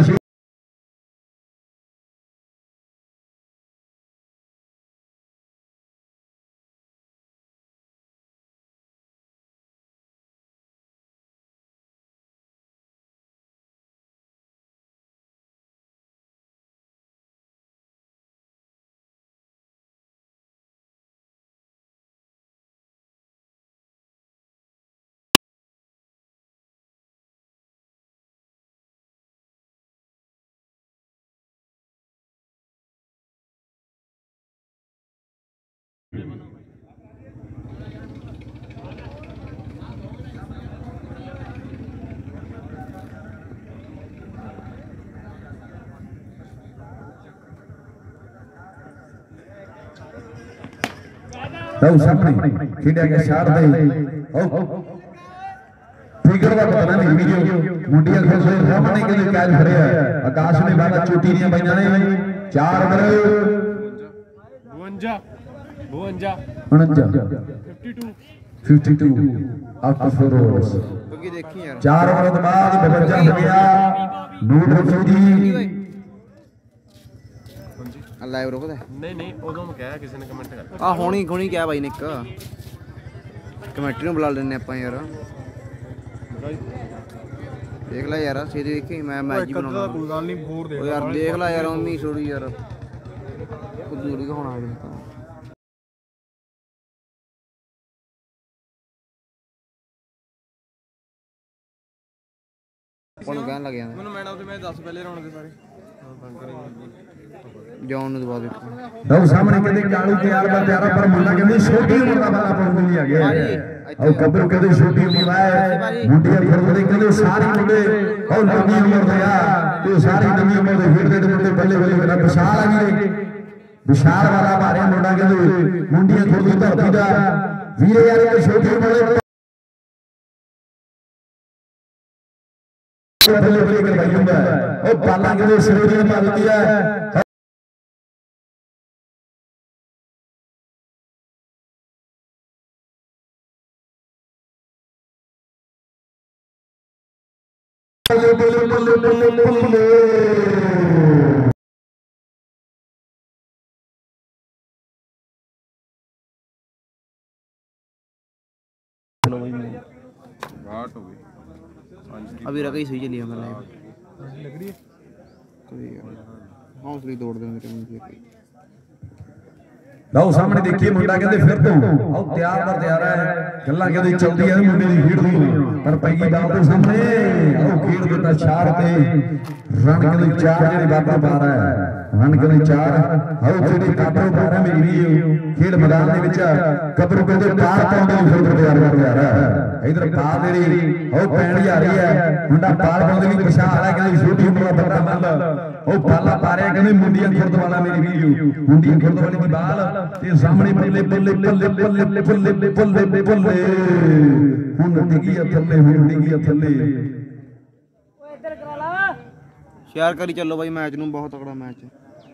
A: ਲਓ ਸਾਹਮਣੇ ਖੇਡਿਆ ਗਿਆ ਸ਼ਾਰ ਦੇ ਫਿਗਰ ਦਾ ਪਤਾ ਨਹੀਂ ਵੀਡੀਓ ਮੁੰਡੀਆਂ ਖੋਸੇ ਸਾਹਮਣੇ ਕਿਤੇ ਕੈਚ ਫੜਿਆ ਆਕਾਸ਼ ਨੇ ਬਾਲਾ ਚੋਟੀ ਦੀਆਂ ਪਾਈਆਂ ਨੇ 4 ਓਵਰ 52 ਆਫਟਰ 4 ਓਵਰਸ
D: ਅੱਗੇ ਦੇਖੀ ਯਾਰ
A: 4 ਓਵਰ ਤੋਂ ਬਾਅਦ 52 ਹੋ ਗਿਆ ਨੂਰ ਰਫੂਦੀ
D: ਲਾਈਵ ਰੋਕਦਾ
B: ਨਹੀਂ ਉਦੋਂ ਮੈਂ ਕਿਹਾ ਕਿਸੇ ਨੇ ਕਮੈਂਟ ਕਰ
D: ਆ ਹੁਣੀ ਕਿਹਾ ਬਾਈ ਨੇ ਇੱਕ ਕਮੈਂਟਰੀ ਨੂੰ ਬੁਲਾ ਲੈਣੇ ਆਪਾਂ ਯਾਰ ਦੇਖ ਲੈ ਯਾਰ ਛੇ ਦੇਖੀ ਮੈਂ ਮੈਚ ਹੀ ਬਣਾਉਣਾ
C: ਕੋਈ ਗੱਲ ਨਹੀਂ ਹੋਰ
D: ਉਹ ਯਾਰ ਦੇਖ ਲੈ ਯਾਰ ਉਮੀ ਛੋੜੀ ਯਾਰ ਕੁਝ ਦੂਰੀ ਹੋਣਾ ਹੈ ਕੋਣ ਕਹਿਣ ਲੱਗ ਜਾਂਦਾ
C: ਮੈਨੂੰ ਮੈਨ ਆਫ ਦ ਮੈਚ 10 ਪਹਿਲੇ ਰਾਉਂਡ ਦੇ ਸਾਰੇ
D: ਜੌਨ ਨੂੰ ਦਬਾ ਦੇ
A: ਲਓ ਸਾਹਮਣੇ ਕਹਿੰਦੇ ਕਾਲੂ ਤਿਆਰ ਬਰ ਤਿਆਰਾ ਪਰ ਮੁੰਡਾ ਕਹਿੰਦੇ ਛੋਟੀ ਉਮਰ ਦਾ ਬਾਲਾ ਪਾਉਣ ਲਈ ਆ ਗਿਆ ਉਹ ਗੱਭਰੂ ਕਹਿੰਦੇ ਛੋਟੀ ਉਮਰ ਦਾ ਹੈ ਮੁੰਡਿਆਂ ਫਿਰਦੇ ਕਹਿੰਦੇ ਸਾਰੇ ਮੁੰਡੇ ਉਹ ਨਵੀਂ ਉਮਰ ਦੇ ਆ ਤੇ ਸਾਰੀ ਨਵੀਂ ਉਮਰ ਦੇ ਫਿਰਦੇ ਤੇ ਮੁੰਡੇ ਬੱਲੇ ਬੱਲੇ ਮੇਰਾ ਵਿਸ਼ਾਲ ਆ ਗਏ ਵਿਸ਼ਾਲ ਵਾਲਾ ਭਾਰਿਆ ਮੁੰਡਾ ਕਹਿੰਦੇ ਮੁੰਡਿਆਂ ਖੁਰਦੀ ਧਰਤੀ ਦਾ ਵੀਰੇ ਯਾਰ ਇਹ ਛੋਟੀ ਉਮਰ ਦੇ ਬੱਲੇ ਬੱਲੇ ਕਰਵਾਈ ਹੁੰਦਾ ਉਹ ਬਾਲਾਂ ਕਹਿੰਦੇ ਸਿਰੇ ਦੀ ਪਾ ਦਿੱਤੀ ਹੈ ਬੱਲੇ ਬੱਲੇ ਬੱਲੇ ਬੱਲੇ ਬੱਲੇ
C: घाट हो गई
D: अभी रखा ही सही चली हमारे लग रही है हौसले तोड़ दे मेरे मुंह
A: ਲਓ ਸਾਹਮਣੇ ਦੇਖੀਏ ਮੁੰਡਾ ਕਹਿੰਦੇ ਫਿਰ ਤੋਂ ਆਹ ਤਿਆਰ ਦਾ ਤਿਆਰ ਹੈ ਗੱਲਾਂ ਕਹਿੰਦੇ ਚੱਲਦੀ ਹੈ ਮੁੰਡੇ ਦੀ ਖੇਡ ਦੀ ਪਰ ਪੈਗੀ ਬਾਲ ਦੇ ਸਾਹਮਣੇ ਆਹ ਖੇਡ ਦਿੱਤਾ ਛਾੜ ਤੇ ਰਨ ਕਹਿੰਦੇ ਚਾਰ ਜਿਹੜੇ ਬਾਬਾ ਪਾ ਰਹਾ ਹੈ ਰਨ ਕਹਿੰਦੇ ਚਾਰ ਆਹ ਜਿਹੜੇ ਕਾਟੋ ਪਾ ਰਹਾ ਮੇਰੀ ਵੀ ਖੇਡ ਮੈਦਾਨ ਦੇ ਵਿੱਚ ਗੱਭਰੂ ਕਹਿੰਦੇ ਪਾਰ ਪਾਉਂਦੇ ਨੂੰ ਫਿਰ ਤਿਆਰ ਕਰ ਰਿਹਾ ਹੈ ਇਧਰ ਬਾਲ ਜਿਹੜੀ ਉਹ ਪੈਣੀ ਆ ਰਹੀ ਹੈ ਮੁੰਡਾ ਬਾਲ ਪਾਉਂਦੇ ਲਈ ਪਛਾਣ ਆ ਰਿਹਾ ਕਹਿੰਦੇ ਛੋਟੀ ਉਮਰ ਦਾ ਬੰਦਾ ਮੰਨ ਉਹ ਬਾਲਾ ਪਾ ਰਿਹਾ ਕਹਿੰਦੇ ਮੁੰਡੀਆਂ ਖੁਰਦ ਵਾਲਾ ਮੇਰੀ ਵੀਡੀਓ ਮੁੰਡੀਆਂ ਖੁਰਦ ਵਾਲੀ ਦੀ ਬਾਲ ਤੇ ਸਾਹਮਣੇ ਬੱਲੇ ਬੱਲੇ ਬੱਲੇ ਬੱਲੇ ਬੱਲੇ ਬੱਲੇ ਬੱਲੇ ਹੁਣ ਡਿੱਗੀ ਆ ਥੱਲੇ ਹੁਣ ਡਿੱਗੀ ਆ ਥੱਲੇ
D: ਓਏ ਇੱਧਰ ਕਰਾ ਲਾ ਸ਼ੇਅਰ ਕਰੀ ਚੱਲੋ ਬਾਈ ਮੈਚ ਨੂੰ ਬਹੁਤ ਤਕੜਾ ਮੈਚ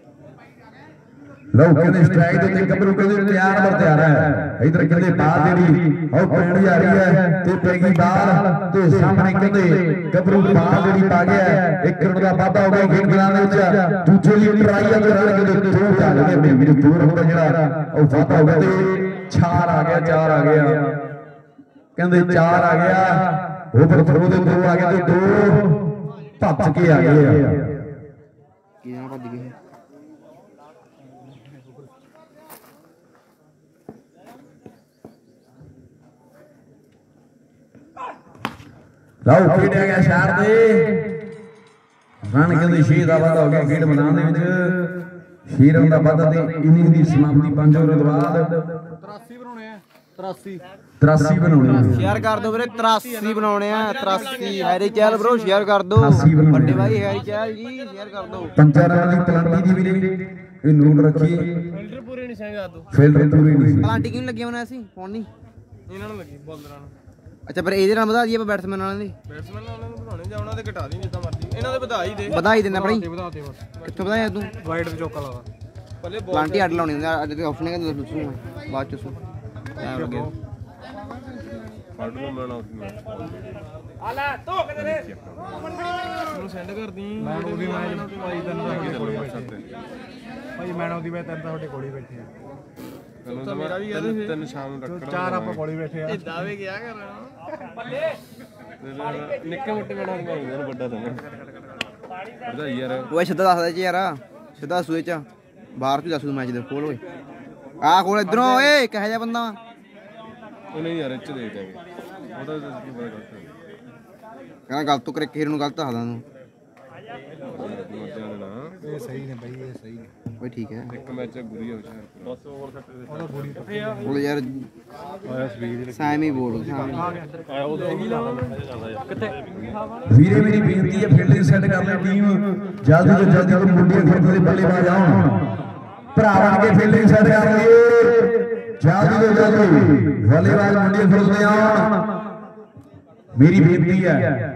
A: ਲਓ ਕਹਿੰਦੇ ਸਟ੍ਰਾਈਕ ਦੇ ਉੱਤੇ ਗੱਭਰੂ ਕਹਿੰਦੇ ਤਿਆਰ ਬਰ ਤਿਆਰ ਹੈ ਇਧਰ ਕਹਿੰਦੇ ਬਾਲ ਜਿਹੜੀ ਉਹ ਪੈਣੀ ਆ ਰਹੀ ਹੈ ਤੇ ਪੈਗੀ ਬਾਲ ਤੇ ਸਾਹਮਣੇ ਕਹਿੰਦੇ ਗੱਭਰੂ ਬਾਲ ਜਿਹੜੀ ਪਾ ਗਿਆ 1 ਕਰੋੜ ਦਾ ਵਾਧਾ ਹੋ ਗਿਆ ਖੇਡ ਮੈਦਾਨ ਦੇ ਵਿੱਚ ਦੂਜੇ ਲਈ ਟਰਾਈ ਆ ਕਰਨ ਕਹਿੰਦੇ ਦੋ ਢਾਲ ਦੇ ਮੇਰੇ ਦੂਰ ਹੁੰਦਾ ਜਿਹੜਾ ਉਹ ਵਾਧਾ ਹੋ ਗਿਆ ਤੇ 4 ਆ ਗਿਆ 4 ਆ ਗਿਆ ਕਹਿੰਦੇ 4 ਆ ਗਿਆ ਓਵਰ ਥਰੋ ਦੇ 2 ਆ ਗਏ ਤੇ 2 ਭੱਜ ਕੇ ਆ ਗਏ ਆ
D: ਕਿਹਨਾਂ ਭੱਜ ਗਏ
A: ਲਓ ਖੇਡਿਆ ਗਿਆ ਸ਼ਾਰ ਦੇ ਰਨ ਕਹਿੰਦੇ 6 ਦਾ ਵਾਧਾ ਹੋ ਗਿਆ ਖੇਡ ਮੈਦਾਨ ਦੇ ਵਿੱਚ 6 ਰਨ ਦਾ ਵਾਧਾ ਤੇ ਇਨਿੰਗ ਦੀ ਸਮਾਪਤੀ 5 ਓਵਰ ਤੋਂ ਬਾਅਦ
C: 83 ਬਣਾਉਣੇ ਆ 83
A: 83 ਬਣਾਉਣੇ ਆ
D: ਸ਼ੇਅਰ ਕਰ ਦਿਓ ਵੀਰੇ 83 ਬਣਾਉਣੇ ਆ 83 ਹੈਰੀ ਚੈਲ ਬ్రో ਸ਼ੇਅਰ ਕਰ ਦਿਓ
A: 83 ਬਣਾਉਣੇ
D: ਵੱਡੇ ਭਾਈ ਹੈਰੀ ਚੈਲ ਜੀ ਸ਼ੇਅਰ ਕਰ ਦਿਓ
A: 5 ਰਨ ਦੀ ਪਲੰਟੀ ਦੀ ਵੀਰੇ ਇਹ ਨੋਟ ਰੱਖੀਏ
C: ਫਿਲਟਰ ਪੂਰੇ ਨਹੀਂ ਸੰਗਾ ਦੋ
A: ਫੀਲਡਰ ਪੂਰੀ ਨਹੀਂ ਸੀ
D: ਪਲਾਂਟੀ ਕਿਉਂ ਲੱਗੀ ਉਹਨਾਂ ਅਸੀਂ ਫੋਨ ਨਹੀਂ
C: ਇਹਨਾਂ ਨੂੰ ਲੱਗੀ ਬੋਲਰਾਂ ਨੂੰ
D: ਅੱਛਾ ਪਰ ਇਹਦੇ ਨਾਲ ਵਧਾ ਦਈਏ ਆਪਾਂ ਬੈਟਸਮੈਨ ਵਾਲਿਆਂ ਦੀ
C: ਬੈਟਸਮੈਨ ਉਹਨਾਂ ਨੂੰ ਬਣਾਉਣੇ ਜਾਂ ਉਹਨਾਂ ਦੇ ਘਟਾ ਦੀ ਜਿੱਦਾਂ ਮਰਜ਼ੀ ਇਹਨਾਂ ਦੇ ਵਧਾ ਹੀ ਦੇ
D: ਵਧਾਈ ਦੇਣਾ ਆਪਣੀ
C: ਵਧਾਤੇ ਬਸ
D: ਕਿੱਥੋਂ ਵਧਾਇਆ ਤੂੰ
C: ਵਾਈਡ ਤੇ ਚੌਕਾ ਲਾਵਾ ਪਹਿਲੇ
D: ਪਲਾਂਟੀ ਅੱਡ ਲਾਉਣੀ ਹੁੰਦੀ ਅੱਜ ਤੇ ਆਪਸ਼ਨ ਕਹਿੰਦੇ ਦੱਸੂ ਬਾਅਦ ਚ ਸੂ ਟਾਈਮ ਲੱਗਿਆ
C: ਫੜ ਨੂੰ ਲੈਣਾ ਆ ਲੈ ਧੋ ਕੇ ਦੇ ਮੈਨੂੰ ਸੈਂਡ ਕਰਦੀ ਮੈਂ ਉਹਦੀ ਮੈਚ ਭਾਈ ਤੈਨੂੰ ਭਾਈ ਮੈਂ ਉਹਦੀ ਮੈਂ ਤੈਨੂੰ ਤੁਹਾਡੇ ਕੋਲ ਹੀ ਬੈਠੇ ਆ ਤਾਂ ਮੇਰਾ ਵੀ ਇਹਦੇ ਤਿੰਨ ਸ਼ਾਮ ਨੂੰ ਰੱਖਣਾ ਚਾਰ ਆਪਾਂ ਕੋਲ ਹੀ ਬੈਠੇ ਆ ਇਦਾਂ ਵੀ ਗਿਆ ਕਰ ਬੱਲੇ ਨਿੱਕੇ ਮੋਟੇ ਬਣਾ ਕੇ ਆਉਂਦੇ ਵੱਡਾ ਤਾਂ ਪੜਦਾ ਯਾਰ
D: ਓਏ ਸਿੱਧਾ ਦੱਸਦਾ ਜੀ ਯਾਰ ਸਿੱਧਾ ਸੂਏ ਚ ਬਾਹਰ ਚ ਦੱਸੂ ਮੈਚ ਦੇ ਖੋਲ ਓਏ ਆ ਖੋਲ ਇਧਰੋਂ ਓਏ ਕਿਹੋ ਜਿਹਾ ਬੰਦਾ
C: ਉਹ ਨਹੀਂ ਯਾਰ ਇੱਚ ਦੇਖ ਜਾਗੇ ਉਹਦਾ ਕੀ ਪਤਾ ਕਰਦਾ
D: ਕਹਿੰਦਾ ਗਲਤ ਤੋਂ ਕ੍ਰਿਕਟ ਨੂੰ ਗਲਤ ਦੱਸਦਾ ਤੂੰ
C: ਇਹ ਸਹੀ ਨੇ ਬਾਈ ਇਹ ਸਹੀ ਨੇ
D: ਓਏ ਠੀਕ ਹੈ
C: ਇੱਕ ਮੈਚ ਗੁਰੀ ਹੋ ਸ਼ਾਇਦ 10 ਓਵਰ ਸੱਟ ਦੇ ਉਹਦਾ ਗੁਰੀ ਕਿੱਥੇ ਆ
D: ਉਹ ਯਾਰ
C: ਆਇਆ ਸਪੀਡ
D: ਸਾਇਮ ਬੋਲ
C: ਆਇਆ ਉਹ ਕਿੱਥੇ
A: ਵੀਰੇ ਮੇਰੀ ਬੇਨਤੀ ਹੈ ਫੀਲਡਿੰਗ ਸੈੱਟ ਕਰ ਲੈ ਟੀਮ ਜਲਦੀ ਤੋਂ ਜਲਦੀ ਉਹ ਮੁੰਡੀਆਂ ਖੁਰਦ ਦੇ ਬੱਲੇਬਾਜ਼ ਆਉਣ ਭਰਾ ਬਣ ਕੇ ਫੀਲਡਿੰਗ ਸੈੱਟ ਕਰ ਲਈਏ ਜਲਦੀ ਤੋਂ ਜਲਦੀ ਬੱਲੇਬਾਜ਼ ਮੁੰਡੀਆਂ ਖੁਰਦ ਦੇ ਆਉਣ ਮੇਰੀ ਬੇਨਤੀ ਹੈ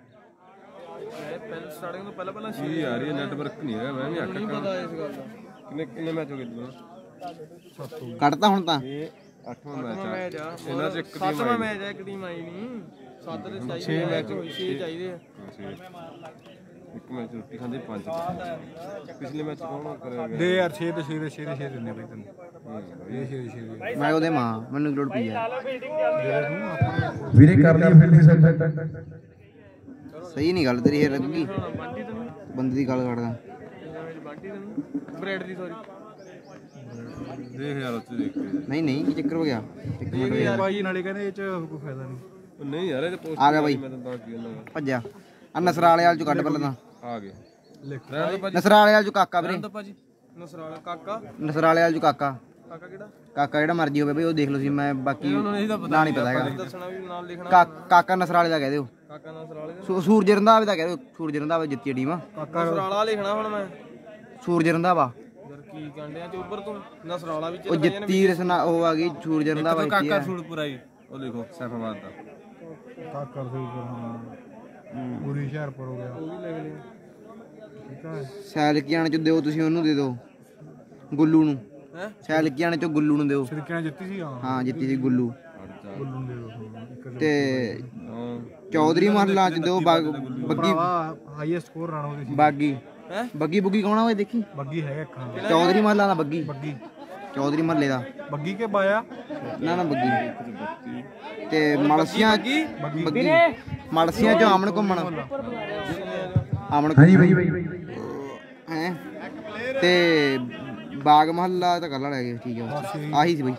C: ਸਟਾਰਟਿੰਗ ਤੋਂ ਪਹਿਲਾਂ ਸੀ ਆ ਰਹੀ ਹੈ ਨੈਟਵਰਕ ਨਹੀਂ ਹੈਗਾ ਮੈਂ ਵੀ ਆਖਿਆ ਪਤਾ ਇਸ ਗੱਲ ਦਾ ਕਿੰਨੇ ਮੈਚ ਹੋ ਗਏ ਤੁਹਾਨੂੰ
D: ਕੱਢਤਾ ਹੁਣ ਤਾਂ
C: ਇਹ 8ਵਾਂ ਮੈਚ ਆ ਇਹਨਾਂ ਚ ਇੱਕ ਟੀਮ 7ਵਾਂ ਮੈਚ ਆ ਇੱਕ ਟੀਮ ਆਈ ਨਹੀਂ 7 ਦੇ ਚਾਹੀਦੇ 6 ਮੈਚ 6 ਚਾਹੀਦੇ ਆ ਇੱਕ ਮੈਚ ਰੋਟੀ ਖਾਂਦੇ 5 ਪਿਛਲੇ ਮੈਚ ਕੌਣ ਕਰਿਆ ਗਿਆ ਦੇ ਯਾਰ 6 ਤੇ 6 ਦੇ 6 ਦੇ 6 ਦਿੰਨੇ ਬਈ ਤੈਨੂੰ ਇਹ 6
D: ਮੈਂ ਉਹਦੇ ਮਾਂ ਮੈਨੂੰ ਲੋੜ ਪਈ ਹੈ
A: ਵੀਰੇ ਕਰ ਲਈ ਫੀਲਡਿੰਗ ਸੈੱਟ
D: ਸਹੀ ਨਹੀਂ ਗੱਲ ਤੇਰੀ ਇਹ ਲੱਗੀ
C: ਬੰਟੀ ਤਾਂ ਨਹੀਂ
D: ਬੰਦੇ ਦੀ ਗੱਲ ਕੱਢਦਾ
C: ਬੰਟੀ ਤਾਂ ਨਹੀਂ ਬ੍ਰੈਡ ਦੀ ਸੌਰੀ
B: ਦੇਖ ਯਾਰ ਉੱਥੇ ਦੇਖ
D: ਨਹੀਂ ਨਹੀਂ ਕੀ ਚੱਕਰ ਹੋ ਗਿਆ ਇੱਕ ਮਿੰਟ ਵੇਖ।
C: ਬਾਈ ਨਾਲੇ ਕਹਿੰਦੇ ਇਹ ਚ ਕੋਈ ਫਾਇਦਾ ਨਹੀਂ
B: ਨਹੀਂ ਯਾਰ ਇਹ ਪੋਸਟ
D: ਆ ਗਿਆ ਬਾਈ
B: ਮੈਂ ਤਾਂ ਦੱਸ ਕੀ ਉਹਨਾਂ
D: ਭੱਜਿਆ ਆ ਨਸਰਾਲੇ ਵਾਲ ਚੋਂ ਕੱਢ ਪਹਿਲਾਂ ਤਾਂ
B: ਆ ਗਿਆ ਰਹਿਣ ਦੋ ਭਾਜੀ
D: ਨਸਰਾਲੇ ਵਾਲ ਚੋਂ ਕਾਕਾ ਵੀਰੇ
B: ਭਾਜੀ
C: ਨਸਰਾਲਾ ਕਾਕਾ
D: ਨਸਰਾਲੇ ਵਾਲ ਚੋਂ ਕਾਕਾ
C: ਕਾਕਾ ਕਿਹੜਾ
D: ਕਾਕਾ ਜਿਹੜਾ ਮਰਜੀ ਹੋਵੇ ਬਈ ਉਹ ਦੇਖ ਲਓ ਸੀ ਮੈਂ ਬਾਕੀ ਨਾ ਨਹੀਂ ਪਤਾ ਹੈਗਾ
C: ਦੱਸਣਾ ਵੀ ਨਾਮ ਲਿਖਣਾ
D: ਕਾਕਾ ਨਸਰਾਲੇ ਦਾ ਕਹਿ ਦਿਓ
C: ਕਾਕਾ ਨਸਰਾਲੇ ਦਾ
D: ਸੂਰਜ ਰੰਧਾਵੇ ਦਾ ਕਹਿ ਦਿਓ ਸੂਰਜ ਰੰਧਾਵੇ ਜਿੱਤੀ ਟੀਮ
C: ਕਾਕਾ ਨਸਰਾਲਾ ਲਿਖਣਾ ਹੁਣ ਮੈਂ
D: ਸੂਰਜ ਰੰਧਾਵਾ
C: ਯਾਰ ਕੀ ਕਾਂਡਿਆਂ ਚ ਉੱਪਰ ਤੋਂ ਨਸਰਾਲਾ ਵਿੱਚ
D: ਉਹ ਜਿੱਤੀ ਰਸਨਾ ਉਹ ਆ ਗਈ ਸੂਰਜ ਰੰਧਾਵਾ ਜਿੱਤੀ
B: ਕਾਕਾ
D: ਹੈ
B: ਸੂੜਪੁਰਾ ਜੀ ਉਹ ਲਿਖੋ ਸੈਫਾਬਾਦ ਦਾ
C: ਕਾਕਾ ਪੂਰੀ ਹੁਸ਼ਿਆਰਪੁਰ ਹੋ ਗਿਆ ਉਹ ਵੀ ਲਿਖ ਲਿਆ ਠੀਕ ਹੈ
D: ਸੈਲਕੀਆਂ ਚ ਦਿਓ ਤੁਸੀਂ ਉਹਨੂੰ ਦੇ ਦਿਓ ਗੁੱਲੂ ਨੂੰ
C: ਹੈ
D: ਸੈਲਕੀਆਂ ਚੋਂ ਗੁੱਲੂ ਨੂੰ ਦਿਓ
C: ਸਿਰਕਿਆਂ ਜਿੱਤੀ ਸੀ
D: ਹਾਂ ਜਿੱਤੀ ਸੀ ਗੁੱਲੂ
C: ਗੁੱਲੂ ਦੇ ਦੋ
D: ਤੇ ਚੌਧਰੀ ਮਹੱਲਾ ਚ ਦਿਓ ਬੱਗੀ
C: ਹਾਈਐਸਟ ਸਕੋਰ ਰਨ ਉਹਦੇ ਸੀ
D: ਬਾਗੀ
C: ਹੈ
D: ਬੱਗੀ ਬੁੱਗੀ ਕੌਣ ਆ ਓਏ ਦੇਖੀ
C: ਬੱਗੀ ਹੈਗਾ ਇੱਕ ਹਾਂ
D: ਚੌਧਰੀ ਮਹੱਲਾ ਦਾ ਬੱਗੀ
C: ਬੱਗੀ
D: ਚੌਧਰੀ ਮਹੱਲੇ ਦਾ
C: ਬੱਗੀ ਕੇ ਬਾਇਆ
D: ਨਾ ਬੱਗੀ ਤੇ ਮਲਸੀਆਂ ਬੱਗੀ ਮਲਸੀਆਂ ਚੋਂ ਆਮਣ ਘੁੰਮਣ ਆਮਣ
A: ਹਾਂਜੀ ਬਾਈ
D: ਹੈ ਤੇ ਬਾਗ ਮਹੱਲਾ ਤਾਂ ਕੱਲਾ ਲੈ ਗਏ ਠੀਕ ਹੈ ਆਹੀ ਸੀ ਬਈ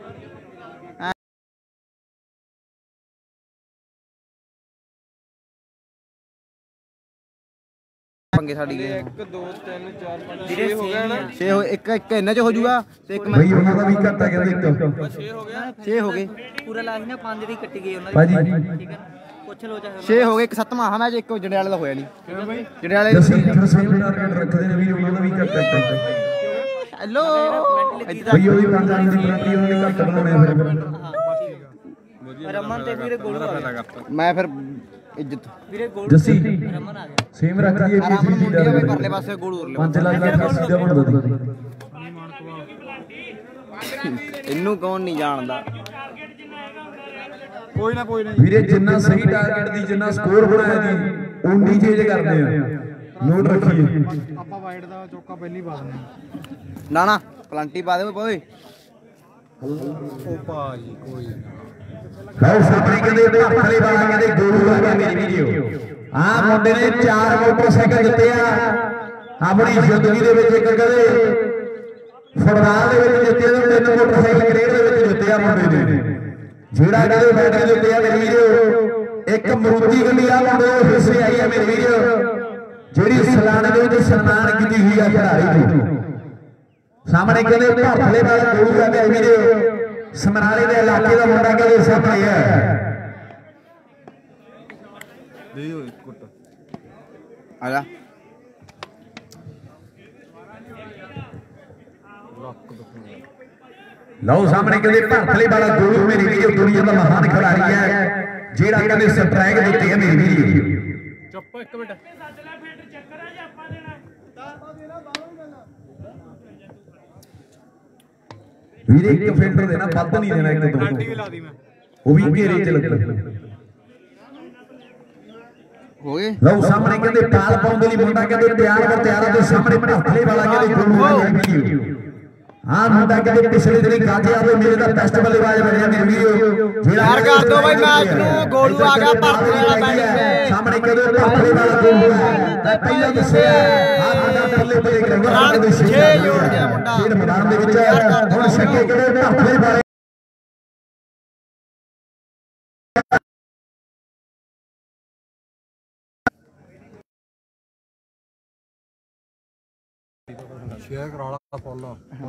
D: ਪੰਗੇ ਸਾਡੀ ਗਏ
C: 1 2 3 4 5 6 ਹੋ ਗਿਆ ਨਾ
D: 6 ਇੱਕ ਇਹਨਾਂ ਚ ਹੋ ਜਾਊਗਾ ਤੇ ਇੱਕ
A: ਬਾਈ ਉਹਨਾਂ ਦਾ ਵੀ ਘਾਟਾ ਕਹਿੰਦੇ ਇੱਕ
C: 6 ਹੋ ਗਿਆ
D: 6 ਹੋ ਗਏ
E: ਪੂਰਾ ਲਾਸ਼ ਨਾ 5 ਦੀ ਕੱਟੀ ਗਈ ਉਹਨਾਂ
A: ਭਾਜੀ
E: ਦੀ ਠੀਕ ਹੈ ਪੁੱਛ ਲੋ ਚਾਹੇ
D: 6 ਹੋ ਗਏ ਇੱਕ ਸੱਤਵਾਂ ਹਾਂ ਮੈਚ ਇੱਕ ਜੰਡਿਆਲੇ ਦਾ ਹੋਇਆ ਨਹੀਂ
C: ਕਿਵੇਂ ਬਾਈ
D: ਜੰਡਿਆਲੇ
A: ਅਸੀਂ ਫਿਰ ਸੇਮ ਟਾਰਗੇਟ ਰੱਖਦੇ ਨੇ ਵੀ ਉਹਨਾਂ ਦਾ ਵੀ ਘਾਟਾ
D: ਹੈਲੋ
A: ਬਈ ਉਹ ਵੀ 5 ਅੰਕ ਦੀ ਗਰੰਟੀ ਉਹਨਾਂ ਨੇ ਘੱਟ ਬਣਾਉਣੇ ਫਿਰ
E: ਰਮਨ ਤੇ ਵੀਰੇ ਗੋਲੂ ਆ ਗਿਆ
D: ਮੈਂ ਫਿਰ ਇੱਜ਼ਤ
E: ਵੀਰੇ ਗੋਲੂ
A: ਜੱਸੀ
E: ਰਮਨ ਆ ਗਿਆ
A: ਸੇਮ ਰੱਖ ਲਈਏ
D: ਆਰਾਮ ਨਾਲ
A: ਪੀਸੀ
D: ਮੁੰਡੇ ਹੋਵੇ
A: ਦਾ
D: ਪਰਲੇ ਪਾਸੇ ਗੋਲ ਉਰਲੇ
A: 5 ਲੱਖ ਦਾ 88 ਦਾ ਬਣਦਾ ਸੀ
D: ਇਹਨੂੰ ਕੌਣ ਨਹੀਂ ਜਾਣਦਾ
C: ਕੋਈ ਨਾ
A: ਵੀਰੇ ਜਿੰਨਾ ਸਹੀ ਟਾਰਗੇਟ ਦੀ ਜਿੰਨਾ ਸਕੋਰ ਬਣਾਇਆ ਦੀ ਉਨੀ ਚੇਂਜ ਕਰਦੇ ਆ ਨੋਟ ਰੱਖੀਏ
C: ਆਪਾਂ ਵਾਈਡ ਦਾ ਚੌਕਾ ਪਹਿਲੀ ਪਾ ਦਿੰਦੇ
D: ਨਾ ਨਾ ਪਲੰਟੀ ਪਾ ਦੇ ਓਏ
C: ਉਹ ਭਾਜੀ ਕੋਈ
A: ਲਓ ਸਾਹਮਣੇ ਕਹਿੰਦੇ ਭਰਥਲੇ ਵਾਲਾ ਕਹਿੰਦੇ ਗੋਲੂ ਆ ਗਿਆ ਮੇਰੀ ਵੀਡੀਓ ਆਹ ਮੁੰਡੇ ਨੇ 4 ਮੋਟਰਸਾਈਕਲ ਦਿੱਤੇ ਆ ਆਪਣੀ ਜ਼ਿੰਦਗੀ ਦੇ ਵਿੱਚ ਇੱਕ ਕਦੇ ਫੁੱਟਬਾਲ ਦੇ ਵਿੱਚ ਦਿੱਤੇ ਆ 3 ਮੋਟਰਸਾਈਕਲ ਕ੍ਰਿਕਟ ਦੇ ਵਿੱਚ ਦਿੱਤੇ ਆ ਮੁੰਡੇ ਨੇ ਜਿਹੜਾ ਕਹਿੰਦੇ ਬੈਟਰੀ ਦਿੱਤੇ ਆ ਮੇਰੀ ਵੀਡੀਓ ਇੱਕ ਮਰੂਤੀ ਗੱਡੀ ਆ ਮੁੰਡੇ ਉਹ ਹਿੱਸੇ ਆਈ ਆ ਮੇਰੀ ਵੀਡੀਓ ਜਿਹੜੀ ਸਲਾਨੇ ਦੇ ਵਿੱਚ ਸਨਮਾਨ ਕੀਤੀ ਹੋਈ ਆ ਖਿਡਾਰੀ ਨੂੰ ਸਾਹਮਣੇ ਕਹਿੰਦੇ ਭਰਥਲੇ ਵਾਲਾ ਗੋਲੂ ਆ ਗਿਆ ਵੀਡੀਓ ਸਮਰਾਲੇ ਦੇ ਇਲਾਕੇ ਦਾ ਮੁੰਡਾ ਕਹਿੰਦੇ ਸਾਹਮਣੇ ਹੈ
B: ਦੇ ਓਏ ਕੁੱਟ
D: ਆ ਜਾ
A: ਲਓ ਸਾਹਮਣੇ ਕਹਿੰਦੇ ਭਰਥਲੇ ਵਾਲਾ ਗੋਲੂ ਮੇਰੀ ਵੀਡੀਓ ਦੁਨੀਆ ਦਾ ਮਹਾਨ ਖਿਡਾਰੀ ਹੈ ਜਿਹੜਾ ਕਹਿੰਦੇ ਸਟ੍ਰਾਈਕ ਦਿੱਤੀ ਹੈ ਮੇਰੀ ਵੀਡੀਓ
C: ਚੁੱਪ ਇੱਕ ਮਿੰਟ
A: ਵੀਰੇ ਇੱਕ ਫਿਲਟਰ ਦੇਣਾ ਵੱਧ ਨਹੀਂ ਦੇਣਾ ਇੱਕ ਦੋ
C: ਵੀ ਲਾ ਦੀ ਮੈਂ
A: ਉਹ ਵੀ ਘੇਰੇ ਚ ਲੱਗੂ
D: ਹੋ ਗਏ
A: ਲਓ ਸਾਹਮਣੇ ਕਹਿੰਦੇ ਪਾਲ ਪਾਉਣ ਦੇ ਲਈ ਮੁੰਡਾ ਕਹਿੰਦੇ ਤਿਆਰ ਬਰ ਤਿਆਰ ਦੇ ਸਾਹਮਣੇ ਭਰਥਲੇ ਵਾਲਾ ਕਹਿੰਦੇ ਗੋਲੂ ਆ ਵੀਡੀਓ ਹਾਂ ਮੁੰਡਾ ਕਹਿੰਦੇ ਪਿਛਲੇ ਦਿਨੀ ਗਾਜਿਆ ਦੇ ਮੇਰੇ ਦਾ ਬੈਸਟ ਬੱਲੇਬਾਜ਼ ਬਣਿਆ ਮੇਰੀ ਵੀਡੀਓ
D: ਯਾਰ ਕਰ ਦੋ ਬਾਈ ਮੈਚ ਨੂੰ ਗੋਲੂ ਆ ਗਿਆ ਭਰਥਲੇ ਵਾਲਾ ਬੈਟਿੰਗ ਤੇ
A: ਸਾਹਮਣੇ ਕਹਿੰਦੇ ਭਰਥਲੇ ਵਾਲਾ ਗੋਲੂ ਹੈ ਪਹਿਲਾਂ ਦੱਸਿਆ ਹਾਂ ਮੁੰਡਾ ਬੱਲੇ ਬੱਲੇ ਕਰੇਗਾ ਕਹਿੰਦੇ
D: 6 ਜੋੜ ਗਿਆ ਮੁੰਡਾ
A: ਖੇਡ ਮੈਦਾਨ ਦੇ ਵਿੱਚ ਹੁਣ ਛੱਕੇ ਕਹਿੰਦੇ ਭਰਥਲੇ ਵਾਲੇ
C: ਸ਼ੇਅਰ ਕਰਾ ਲਾ ਫੋਲੋ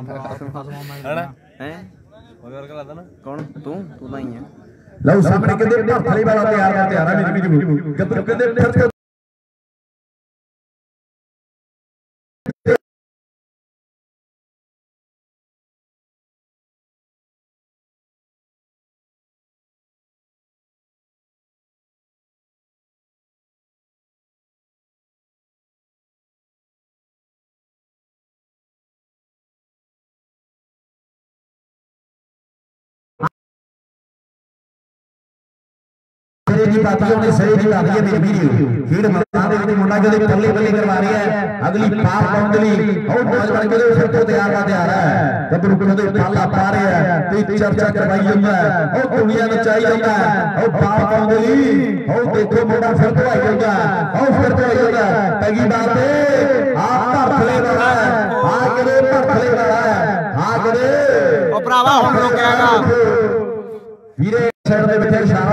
D: ਹੈ
B: ਮਗਰ ਕਰਾ ਨਾ
D: ਕੌਣ ਤੂੰ ਤਾਂ ਹੀ ਆ
A: ਲਓ ਸਾਹਮਣੇ ਕਹਿੰਦੇ ਭਰਥਲੇ ਵਾਲਾ ਤਿਆਰ ਆ ਮੇਰੀ ਵੀਡੀਓ ਗੱਭਰੂ ਕਹਿੰਦੇ ਫਿਰ ਸਿਰੇ ਦੀ ਬਾਤੀ ਉਹਨੇ ਸਿਰੇ ਦੀ ਬਾਤੀ ਹੈ ਮੇਰੀ ਵੀਡੀਓ ਖੇਡ ਮੈਦਾਨ ਦੇ ਵਿੱਚ ਮੁੰਡਾ ਕਹਿੰਦੇ ਬੱਲੇ ਬੱਲੇ ਕਰਵਾ ਰਿਹਾ ਹੈ ਅਗਲੀ ਪਾਰ ਪਾਉਣ ਦੇ ਲਈ ਉਹ ਨੌਜਵਾਨ ਕਹਿੰਦੇ ਫਿਰ ਤੋਂ ਤਿਆਰ ਹੈ ਗੱਭਰੂ ਕਹਿੰਦੇ ਪਾਲਾ ਪਾ ਰਿਹਾ ਤੇ ਚਰਚਾ ਕਰਵਾਈ ਜਾਂਦਾ ਉਹ ਦੁਨੀਆ ਨਚਾਈ ਜਾਂਦਾ ਉਹ ਪਾਰ ਪਾਉਣ ਦੇ ਲਈ ਉਹ ਦੇਖੋ ਮੁੰਡਾ ਫਿਰ ਤੋਂ ਆਈ ਜਾਂਦਾ ਉਹ ਫਿਰ ਤੋਂ ਆਈ ਜਾਂਦਾ ਪੈਗੀ ਬਾਤ ਆ ਭਰਥਲੇ ਵਾਲਾ ਆ ਕਿਹੜੇ ਭਰਥਲੇ ਵਾਲਾ ਆ ਕਿਹੜੇ
D: ਉਹ ਭਰਾਵਾ ਹੁਣ ਰੁਕਿਆਗਾ
A: ਵੀਰੇ ਸਾਈਡ ਦੇ ਵਿੱਚ ਇਸ਼ਾਰਾ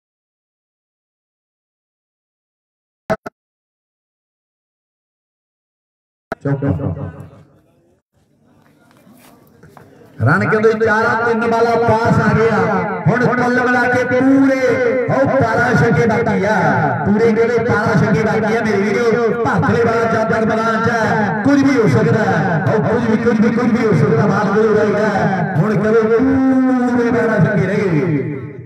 A: ਰਨ ਕਹਿੰਦੇ 4-3 ਵਾਲਾ ਪਾਸ ਆ ਗਿਆ ਹੁਣ ਕੁੱਲ ਮਿਲਾ ਕੇ ਪੂਰੇ ਉਹ 12 ਛੱਕੇ ਬਾਕੀ ਆ ਪੂਰੇ ਕਹਿੰਦੇ 12 ਛੱਕੇ ਬਾਕੀ ਆ ਮੇਰੀ ਵੀਡੀਓ ਭਾਖਲੇ ਵਾਲਾ ਜੱਜਰ ਮੈਦਾਨ ਚ ਕੁਝ ਵੀ ਹੋ ਸਕਦਾ ਉਹ ਕੁਝ ਵੀ ਹੋ ਸਕਦਾ ਬਾਤ ਹੋ ਰਹੀ ਹੈ ਹੁਣ ਕਹਿੰਦੇ ਪੂਰੇ 12 ਛੱਕੇ ਰਹਿ ਗਏ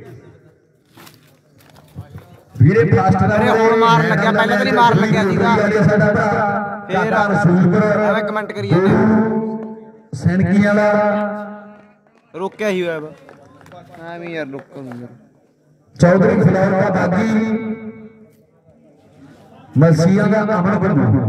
A: ਵੀਰੇ ਫਾਸਟ ਦਾ
D: ਹੁਣ ਮਾਰਨ ਲੱਗਿਆ ਪਹਿਲਾਂ ਤਾਂ ਨਹੀਂ ਮਾਰਨ ਲੱਗਿਆ ਸੀਗਾ
A: ਸਾਡਾ ਭਰਾ
D: ਫੇਰ
A: ਰਸੂਲਪੁਰ
D: ਐਵੇਂ ਕਮੈਂਟ ਕਰੀ ਜਾਂਦੇ
A: ਸੈਨਕੀ ਵਾਲਾ
D: ਰੁਕਿਆ ਹੀ ਹੋਇਆ ਵਾ ਐਵੇਂ ਯਾਰ ਰੁਕੋ ਯਾਰ
A: ਚੌਧਰੀ ਫਲੋਰ ਦਾ ਬਾਗੀ ਮਲਸੀਆਂ ਦਾ ਅਮਨ ਗੁਰੂ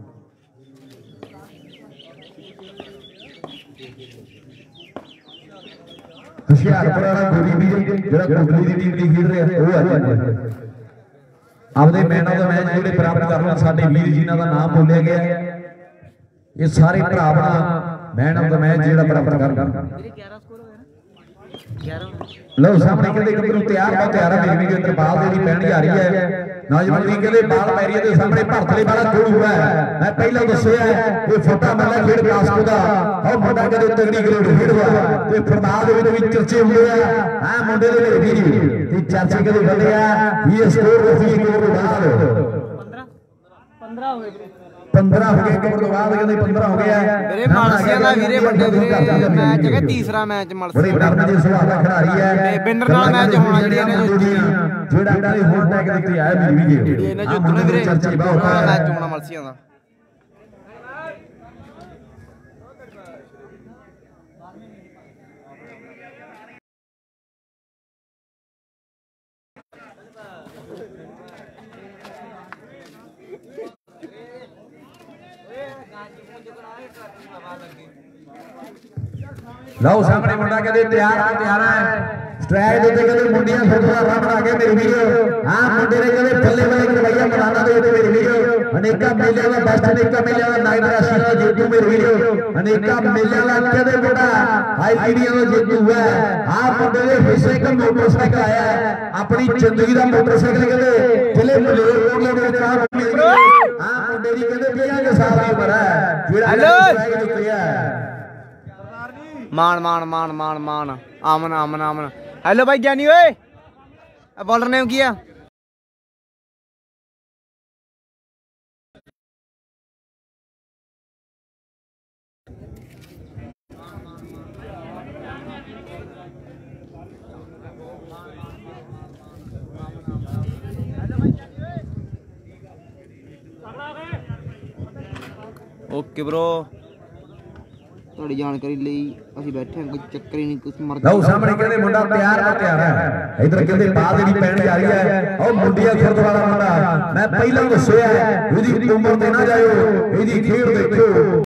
A: ਹੁਸ਼ਿਆਰਪੁਰ ਵਾਲਾ ਗੋਰੀ ਵੀ ਜਿਹੜਾ ਗੁਰਲੀ ਦੀ ਟੀਮ ਦੀ ਖੇਡ ਰਿਹਾ ਉਹ ਆ ਜੀ ਆਪਦੇ ਮੈਨ ਆਫ ਦਾ ਮੈਚ ਜਿਹੜੇ ਪ੍ਰਾਪਤ ਕਰਨ ਸਾਡੇ ਵੀਰ ਜਿਨ੍ਹਾਂ ਦਾ ਨਾਮ ਬੋਲਿਆ ਗਿਆ ਇਹ ਸਾਰੇ ਭਰਾ ਆਪਣਾ ਮੈਨ ਆਫ ਦਾ ਮੈਚ ਜਿਹੜਾ ਪ੍ਰਾਪਤ ਕਰਨਗੇ
E: ਵੀਰੇ 11 ਸਕੋਰ ਹੋਇਆ ਨਾ 11
A: ਲਓ ਸਾਹਮਣੇ ਕਹਿੰਦੇ ਗੱਭਰੂ ਤਿਆਰ ਆ ਮੇਰੀ ਵੀਡੀਓ ਅੰਦਰ ਬਾਲ ਜਿਹੜੀ ਪੈਣ ਜਾ ਰਹੀ ਹੈ ਨੌਜਵਾਨ ਵੀ ਕਹਿੰਦੇ ਬਾਲ ਪੈਰੀਏ ਦੇ ਸਾਹਮਣੇ ਭਰਥਲੇ ਵਾਲਾ ਗੋਲ ਹੋਇਆ ਮੈਂ ਪਹਿਲਾਂ ਦੱਸਿਆ ਇਹ ਫੋਟਾ ਮੱਲਾ ਖੇਡ ਕਾਸਕੋ ਦਾ ਉਹ ਮੁੰਡਾ ਕਹਿੰਦੇ ਤਗੜੀ ਗਰੇਡ ਖੇਡਦਾ ਤੇ ਫਰਮਾਲ ਦੇ ਵਿੱਚ ਵੀ ਚਰਚੇ ਹੁੰਦੇ ਆ ਮੁੰਡੇ ਦੇ ਮੇਰੇ ਵੀਡੀਓ ਤੇ ਚਰਚੇ ਕਹਿੰਦੇ ਵੱਡੇ ਆ ਇਹ ਸਕੋਰ ਅਸੀਂ ਇੱਕ ਹੋਰ ਬਾਅਦ
E: 15 ਹੋ ਗਏ ਵੀਰੇ
A: 15 ਹੋ ਗਏ ਇੱਕ ਤੋਂ ਬਾਅਦ ਕਹਿੰਦੇ 15 ਹੋ ਗਿਆ
D: ਵੀਰੇ ਮਲਸੀਆਂ ਦਾ ਵੀਰੇ ਵੱਡੇ ਵੀਰੇ ਮੈਚ ਹੈਗਾ ਤੀਸਰਾ ਮੈਚ
A: ਬੜੀ
D: ਮਲਸੀਆਂ
A: ਡਰਨ ਦੇ ਸੁਭਾਅ ਦਾ ਖਿਡਾਰੀ ਹੈ
D: ਤੇ ਵਿਨਰ ਨਾਲ ਮੈਚ ਹੋਣਾ ਜਿਹੜੀਆਂ ਨੇ
A: ਜਿਹੜਾ ਇਹਨਾਂ ਦੇ ਹੋਰ ਟੈਗ ਦਿੱਤੇ ਆਇਆ ਮੇਰੀ ਵੀਡੀਓ
D: ਜਿਹੜੀ ਇਹਨੇ ਜਿੱਤਣਾ ਵੀਰੇ
A: ਚਰਚੇ ਬਹੁਤ
D: ਉਹਨਾਂ ਦਾ
A: ਹੈ
D: ਮੈਚ ਹੋਣਾ ਮਲਸੀਆਂ ਦਾ
A: ਲਓ ਸਾਹਮਣੇ ਮੁੰਡਾ ਕਹਿੰਦੇ ਤਿਆਰ ਹੈ ਸਟ੍ਰਾਈਕ ਦੇ ਉੱਤੇ ਕਹਿੰਦੇ ਮੁੰਡੀਆਂ ਫੁੱਟਦਾ ਰਨ ਆ ਗਿਆ ਮੇਰੀ ਵੀਡੀਓ ਮੁੰਡੇ ਨੇ ਕਹਿੰਦੇ ਬੱਲੇ ਬੱਲੇ ਕਰਵਾਈਆ ਮੈਦਾਨਾਂ ਦੇ ਉੱਤੇ ਮੇਰੀ ਵੀਡੀਓ ਅਨੇਕਾਂ ਮੇਲਿਆਂ ਦਾ ਬੈਸਟ ਅਨੇਕਾਂ ਮੇਲਿਆਂ ਦਾ ਨਾਈਟ ਰਾਸ਼ੀ ਦਾ ਜੇਤੂ ਮੇਰੀ ਵੀਡੀਓ ਅਨੇਕਾਂ ਮੇਲਿਆਂ ਦਾ ਕਦੇ ਮੁੰਡਾ ਆਈਪੀਡੀਆਂ ਦਾ ਜੇਤੂ ਹੈ ਮੁੰਡੇ ਦੇ ਹਿੱਸੇ ਇੱਕ ਮੋਟਰਸਾਈਕਲ ਆਇਆ ਆਪਣੀ ਜ਼ਿੰਦਗੀ ਦਾ ਮੋਟਰਸਾਈਕਲ ਕਹਿੰਦੇ ਜ਼ਿਲ੍ਹੇ ਮਲੇਰਕੋਟਲਾ ਦੇ ਵਿੱਚ ਮੁੰਡੇ ਦੀ ਕਹਿੰਦੇ 20 ਸਾਲ ਦੀ ਉਮਰ ਹੈ ਜਿਹੜਾ ਸਟ੍ਰਾਈਕ ਦੇ ਉੱਤੇ ਹੈ
D: ਮਾਨ ਆਮਨ ਹੈਲੋ ਭਾਈ ਗਿਆਨੀ ਓਏ ਬੋਲਰ ਨੇਮ ਕੀ ਆ ਓਕੇ ਬ్రో ਤੁਹਾਡੀ ਜਾਣਕਾਰੀ ਲਈ ਅਸੀਂ ਬੈਠੇ ਹਾਂ ਕੋਈ ਚੱਕਰ ਹੀ ਨਹੀਂ ਕੁਝ ਮਰਦਾ
A: ਲਓ ਸਾਹਮਣੇ ਕਹਿੰਦੇ ਮੁੰਡਾ ਤਿਆਰ ਹੈ ਇਧਰ ਕਹਿੰਦੇ ਬਾਲ ਜਿਹੜੀ ਪੈਣ ਜਾ ਰਹੀ ਹੈ ਉਹ ਮੁੰਡਿਆ ਖੁਰਦ ਵਾਲਾ ਮੁੰਡਾ ਮੈਂ ਪਹਿਲਾਂ ਦੱਸਿਆ ਇਹਦੀ ਉਮਰ ਤੇ ਨਾ ਜਾਇਓ ਇਹਦੀ ਖੇਡ ਦੇਖੋ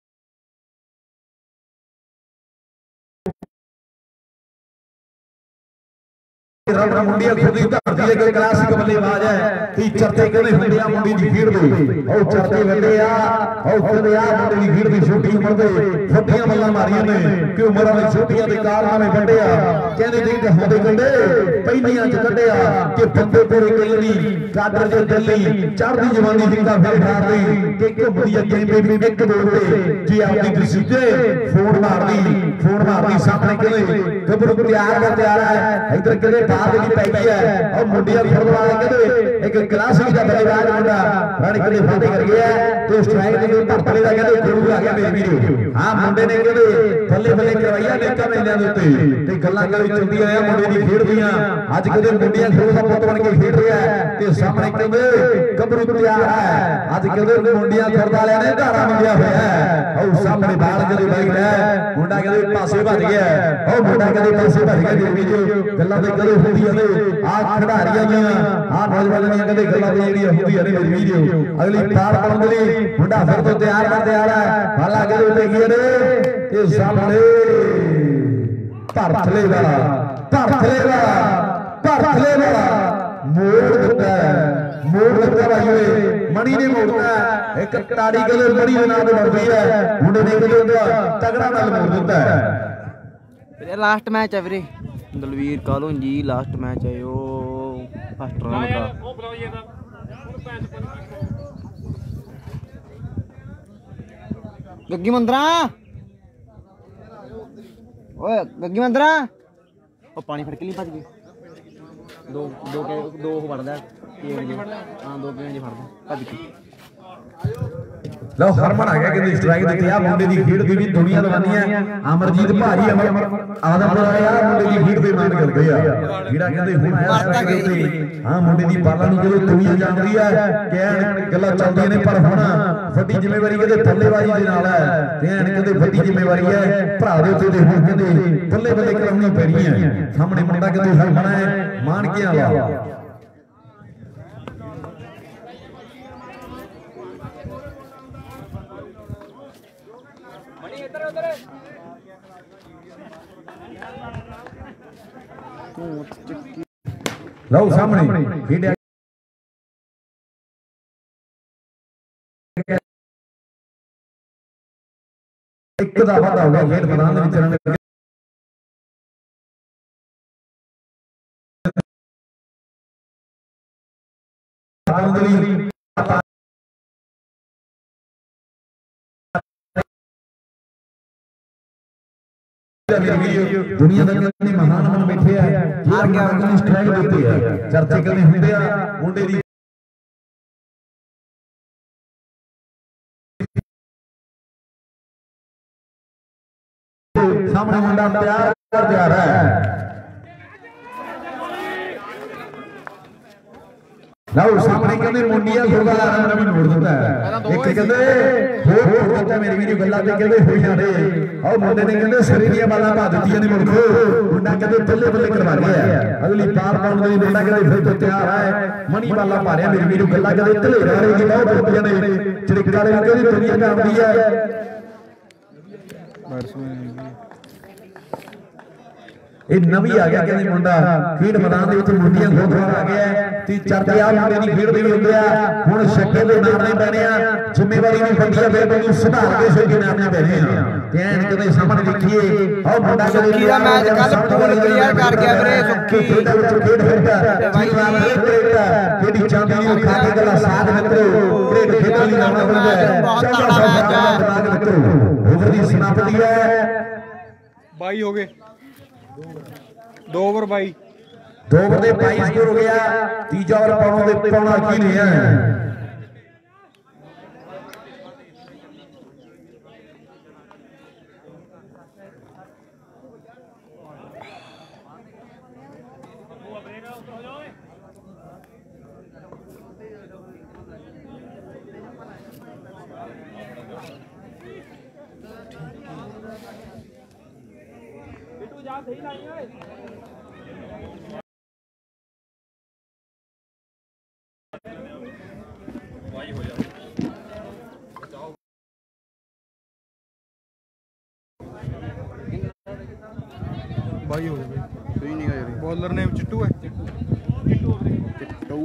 A: ਰੌਣਾ ਮੁੰਡਿਆ ਖੁਰਦੀ ਧਰਤੀ ਦੇ ਕੋਈ ਕਲਾਸਿਕ ਬੱਲੇਬਾਜ਼ ਹੈ ਤੀ ਚਰਚੇ ਕਹਿੰਦੇ ਹੁੰਦੇ ਆ ਮੁੰਡੀ ਦੀ ਖੇਡ ਦੇ ਉਹ ਚਰਚੇ ਵੱਡੇ ਆ ਉਹ ਕਹਿੰਦੇ ਆ ਮੁੰਡੇ ਦੀ ਖੇਡ ਦੀ ਛੋਟੀ ਉਮਰ ਦੇ ਫੁੱਟੀਆਂ ਬੱਲਾਂ ਮਾਰੀਆਂ ਨੇ ਕਿ ਉਮਰਾਂ ਦੇ ਛੋਟੀਆਂ ਦੇ ਕਾਰਨਾਮੇ ਵੱਡੇ ਆ ਕਹਿੰਦੇ ਨਹੀਂ ਹੁੰਦੇ ਕੰਡੇ ਪਹਿਲੀਆਂ ਚ ਕੱਢਿਆ ਕਿ ਬੰਦੇ ਕੋਲੇ ਕਹਿੰਦੀ ਕਾਦਰ ਦੇ ਦਿੱਲੀ ਚੜ੍ਹਦੀ ਜਵਾਨੀ ਦਿੰਦਾ ਫਿਰ ਮਾਰਦੀ ਕਿ ਘੁੰਮਦੀ ਅੱਗੇ ਬੇਬੀ ਇੱਕ ਦੋ ਤੇ ਜੇ ਆਪਦੀ ਦਸੀਜੇ ਫੋਨ ਮਾਰਦੀ ਸਾਹਮਣੇ ਕਹਿੰਦੇ ਗੱਭਰੂ ਤਿਆਰ ਹੈ ਇਧਰ ਕਹਿੰਦੇ ਬਾਹਰ ਦੀ ਪੈ ਗਈ ਹੈ ਉਹ ਮੁੰਡਿਆ ਫੁੱਟਬਾਲ ਕਹਿੰਦੇ ਇੱਕ ਕਲਾਸਿਕ ਦਾ ਬੱਲੇਬਾਜ਼ ਮੁੰਡਾ ਰਣ ਕਹਿੰਦੇ ਫਾਟੇ ਕਰ ਗਿਆ ਤੇ ਸਟ੍ਰਾਈਕ ਦੇ ਭਰਤਲੇ ਦਾ ਕਹਿੰਦੇ ਗੁਰੂ ਆ ਗਿਆ ਮੇਰੀ ਵੀਡੀਓ ਮੁੰਡੇ ਨੇ ਕਹਿੰਦੇ ਬੱਲੇ ਬੱਲੇ ਕਰਵਾਈਆ ਨੇਕਾਂ ਮੇਲਿਆਂ ਦੇ ਉੱਤੇ ਤੇ ਗੱਲਾਂ ਚੱਲਦੀਆਂ ਆ ਮੁੰਡੇ ਦੀ ਖੇਡ ਦੀਆਂ ਅੱਜ ਕਹਿੰਦੇ ਮੁੰਡਿਆਂ ਖੇਡ ਦਾ ਪੁੱਤ ਬਣ ਕੇ ਖੇਡ ਰਿਹਾ ਤੇ ਸਾਹਮਣੇ ਕਹਿੰਦੇ ਗੱਭਰੂ ਤਿਆਰ ਹੈ ਅੱਜ ਕਹਿੰਦੇ ਮੁੰਡਿਆਂ ਖੁਰਦ ਵਾਲਿਆਂ ਨੇ ਧਾਰਾ ਮੰਗਿਆ ਹੋਇਆ ਹੈ ਉਹ ਸਾਹਮਣੇ ਬਾਲ ਕਹਿੰਦੇ ਬਾਈ ਲੈ ਮੁੰਡਾ ਕਹਿੰਦੇ ਪਾਸੇ ਭੱਜ ਗਿਆ ਉਹ ਮੁੰਡਾ ਕਹਿੰਦੇ ਪਾਸੇ ਭੱਜ ਗਿਆ ਮੇਰੀ ਵੀਡੀਓ ਗੱਲਾਂ ਤੇ ਕਹਿੰਦੇ ਹੁੰਦੀਆਂ ਨੇ ਆ ਖਿਡਾਰੀਆਂ ਦੀਆਂ ਆ ਨੌਜਵਾਨਾਂ ਦੀਆਂ ਕਹਿੰਦੇ ਗੱਲਾਂ ਜਿਹੜੀਆਂ ਹੁੰਦੀਆਂ ਨੇ ਮੇਰੀ ਵੀਡੀਓ ਅਗਲੀ ਪਾਰ ਪਾਉਣ ਦੇ ਲਈ ਮੁੰਡਾ ਫਿਰ ਤੋਂ ਤਿਆਰ ਕਰਦੇ ਆ ਰਿਹਾ ਹਾਲਾ ਕਹਿੰਦੇ ਉੱਤੇ ਕੀ ਨੇ ਇਹ ਸਾਹਮਣੇ ਭਰਥਲੇ ਵਾਲਾ ਮੋੜ ਦਿੱਤਾ ਭਾਈ ਓਏ ਮਣੀ ਨੇ ਮੋੜਦਾ ਇੱਕ ਤਾੜੀ ਕਹਿੰਦੇ ਮਣੀ ਦੇ ਨਾਲ ਵਰਦੀ ਹੈ ਮੁੰਡੇ ਨੇ ਕਹਿੰਦੇ ਤਗੜਾ ਨਾਲ ਮੋੜ ਦਿੱਤਾ
D: ਵੀਰੇ ਲਾਸਟ ਮੈਚ ਹੈ ਵੀਰੇ ਦਲਵੀਰ ਕਾਲੋਂ ਜੀ ਲਾਸਟ ਮੈਚ ਹੈ ਉਹ ਫਸਟ ਰਾਉਂਡ ਦਾ ਗੱਗੀ ਮੰਦਰਾ ਓਏ ਗੱਗੀ ਮੰਦਰਾ ਉਹ ਪਾਣੀ ਫੜ ਕੇ ਲਈ ਭੱਜ ਗਈ ਦੋ ਫੜਦਾ ਹਾਂ 2 ਗੇਂਜ ਫੜਦਾ ਭੱਜ ਕੇ
A: ਲਓ ਹਰਮਨ ਆ ਗਿਆ ਕਹਿੰਦੇ ਸਟ੍ਰਾਈਕ ਦਿੱਤੀ ਆ ਮੁੰਡੇ ਦੀ ਖੇਡ ਦੀ ਵੀ ਦੁਨੀਆ ਦਵਾਨੀ ਹੈ ਅਮਰਜੀਤ ਭਾਜੀ ਆਦਮਪੁਰ ਆਇਆ ਮੁੰਡੇ ਦੀ ਖੇਡ ਦੇ ਮਾਨ ਕਰਦੇ ਆ ਜਿਹੜਾ ਕਹਿੰਦੇ ਹੁਣ ਆਇਆ ਤੇ ਹਾਂ ਮੁੰਡੇ ਦੀ ਬਾਲਾਂ ਨੂੰ ਜਦੋਂ ਦੁਨੀਆ ਜਾਣਦੀ ਹੈ ਕਹਿਣ ਗੱਲਾਂ ਚੱਲਦੀਆਂ ਨੇ ਪਰ ਹੁਣ ਵੱਡੀ ਜ਼ਿੰਮੇਵਾਰੀ ਕਹਿੰਦੇ ਬੱਲੇਬਾਜ਼ੀ ਦੇ ਨਾਲ ਹੈ ਕਹਿਣ ਕਹਿੰਦੇ ਵੱਡੀ ਜ਼ਿੰਮੇਵਾਰੀ ਹੈ ਭਰਾ ਦੇ ਉੱਤੇ ਤੇ ਹੁਣ ਕਹਿੰਦੇ ਬੱਲੇ ਬੱਲੇ ਕਰਾਉਣੀ ਪੈਣੀ ਹੈ ਸਾਹਮਣੇ ਮੁੰਡਾ ਕਹਿੰਦੇ ਹਰਮਨ ਹੈ ਮਾਨਕਿਆਂ ਵਾਲਾ ਲਓ ਸਾਹਮਣੇ ਖੇਡਿਆ ਇੱਕ ਦਾ ਵਾਧਾ ਹੋ ਗਿਆ ਖੇਡ ਮੈਦਾਨ ਦੇ ਵਿੱਚ ਰਨ ਦੁਨੀਆ ਦੇ ਕਿੰਨੇ ਮਹਾਨ ਮਨ ਬੈਠੇ ਆ ਹਾਰ ਗਿਆ ਉਹਨਾਂ ਸਟ੍ਰਾਈਕ ਦਿੱਤੀ ਆ ਚਰਚੇ ਕਹਿੰਦੇ ਹੁੰਦੇ ਆ ਮੁੰਡੇ ਦੀ ਸਾਹਮਣੇ ਮੁੰਡਾ ਤਿਆਰ ਹੈ ਲਓ ਸਾਹਮਣੇ ਕਹਿੰਦੇ ਮੁੰਡੀਆਂ ਗੁਰਦਾਰਾ ਨੇ ਵੀ ਮੋੜ ਦਿੱਤਾ ਇੱਕ ਕਹਿੰਦੇ ਹੋਰ ਮੋੜ ਦਿੱਤਾ ਮੇਰੀ ਵੀਡੀਓ ਗੱਲਾਂ ਤੇ ਕਹਿੰਦੇ ਹੋਈਆਂ ਨੇ ਆਹ ਮੁੰਡੇ ਨੇ ਕਹਿੰਦੇ ਸਿਰੇ ਦੀਆਂ ਬਾਲਾਂ ਪਾ ਦਿੱਤੀਆਂ ਨੇ ਮੁੰਡੇ ਮੁੰਡਾ ਕਹਿੰਦੇ ਬੱਲੇ ਬੱਲੇ ਕਰਵਾ ਗਿਆ ਅਗਲੀ ਪਾਰ ਪਾਉਣ ਦੇ ਲਈ ਮੁੰਡਾ ਕਹਿੰਦੇ ਫਿਰ ਤੋਂ ਤਿਆਰ ਹੈ ਮਣੀ ਬਾਲਾਂ ਪਾ ਰਿਹਾ ਮੇਰੀ ਵੀਡੀਓ ਗੱਲਾਂ ਕਹਿੰਦੇ ਧਲੇਰਾ ਵਾਲੇ ਜੀ ਬਹੁਤ ਹੁੰਦੀਆਂ ਨੇ ਚੜਿੱਕ ਵਾਲੇ ਵੀ ਕਹਿੰਦੇ ਦੁਨੀਆ ਜਾਣਦੀ ਹੈ ਇਹ ਨਵੀਂ ਆ ਗਿਆ ਕਹਿੰਦੇ ਮੁੰਡਾ ਖੇਡ ਮੈਦਾਨ ਦੇ ਵਿੱਚ ਮੁੰਡੀਆਂ ਗੋਦਵਾਰ ਆ ਗਿਆ ਤੇ ਚਰਚੇ ਆ ਮੁੰਡੇ ਦੀ ਖੇਡ ਦੇ ਵੀ ਹੁੰਦੇ ਆ ਹੁਣ ਛੱਕੇ ਦੇ ਨਾਰਨੇ ਪੈਣੇ ਆ ਜ਼ਿੰਮੇਵਾਰੀ ਵੀ ਵੱਡੀ ਆ ਫਿਰ ਮੈਨੂੰ ਸੁਧਾਰ ਕੇ ਛੱਕੇ ਨਾਰਨੇ ਪੈਣੇ ਆ ਕਹਿਣ ਕਹਿੰਦੇ ਸਾਹਮਣੇ ਦੇਖੀਏ ਆਹ ਮੁੰਡਾ
D: ਸੁੱਖੀ ਦਾ ਮੈਚ ਕੱਲ ਪੂਲ ਕਲੀਅਰ ਕਰ ਗਿਆ ਵੀਰੇ ਸੁੱਖੀ
A: ਖੇਡ ਫਿਰਦਾ ਭਾਈ ਇਹਦੀ ਚਾਂਦੀ ਨੂੰ ਖਾ ਕੇ ਗੱਲਾਂ ਸਾਧ ਮਿੱਤਰੋ ਖੇਡ ਖੇਡਣ ਲਈ ਲਾਉਣਾ ਪੈਂਦਾ ਹੈ ਬਹੁਤ ਤਗੜਾ ਮੈਚ ਹੈ ਮਿੱਤਰੋ ਓਵਰ ਦੀ ਸਮਾਪਤੀ ਹੈ
C: 22 ਹੋ ਗਏ 2 ਓਵਰ 22
A: 2 ਓਵਰ ਦੇ 22 ਸਕੋਰ ਹੋ ਗਿਆ ਤੀਜਾ ਓਵਰ ਪਾਉਣਾ ਕੀ ਨਹੀਂ ਹੈ
C: ਬਾਈ ਹੋ ਗਏ
D: ਸਹੀ ਨਹੀਂ ਗਾ ਯਾਰ
C: ਬੋਲਰ ਨੇਮ ਚਿੱਟੂ ਹੈ
D: ਚਿੱਟੂ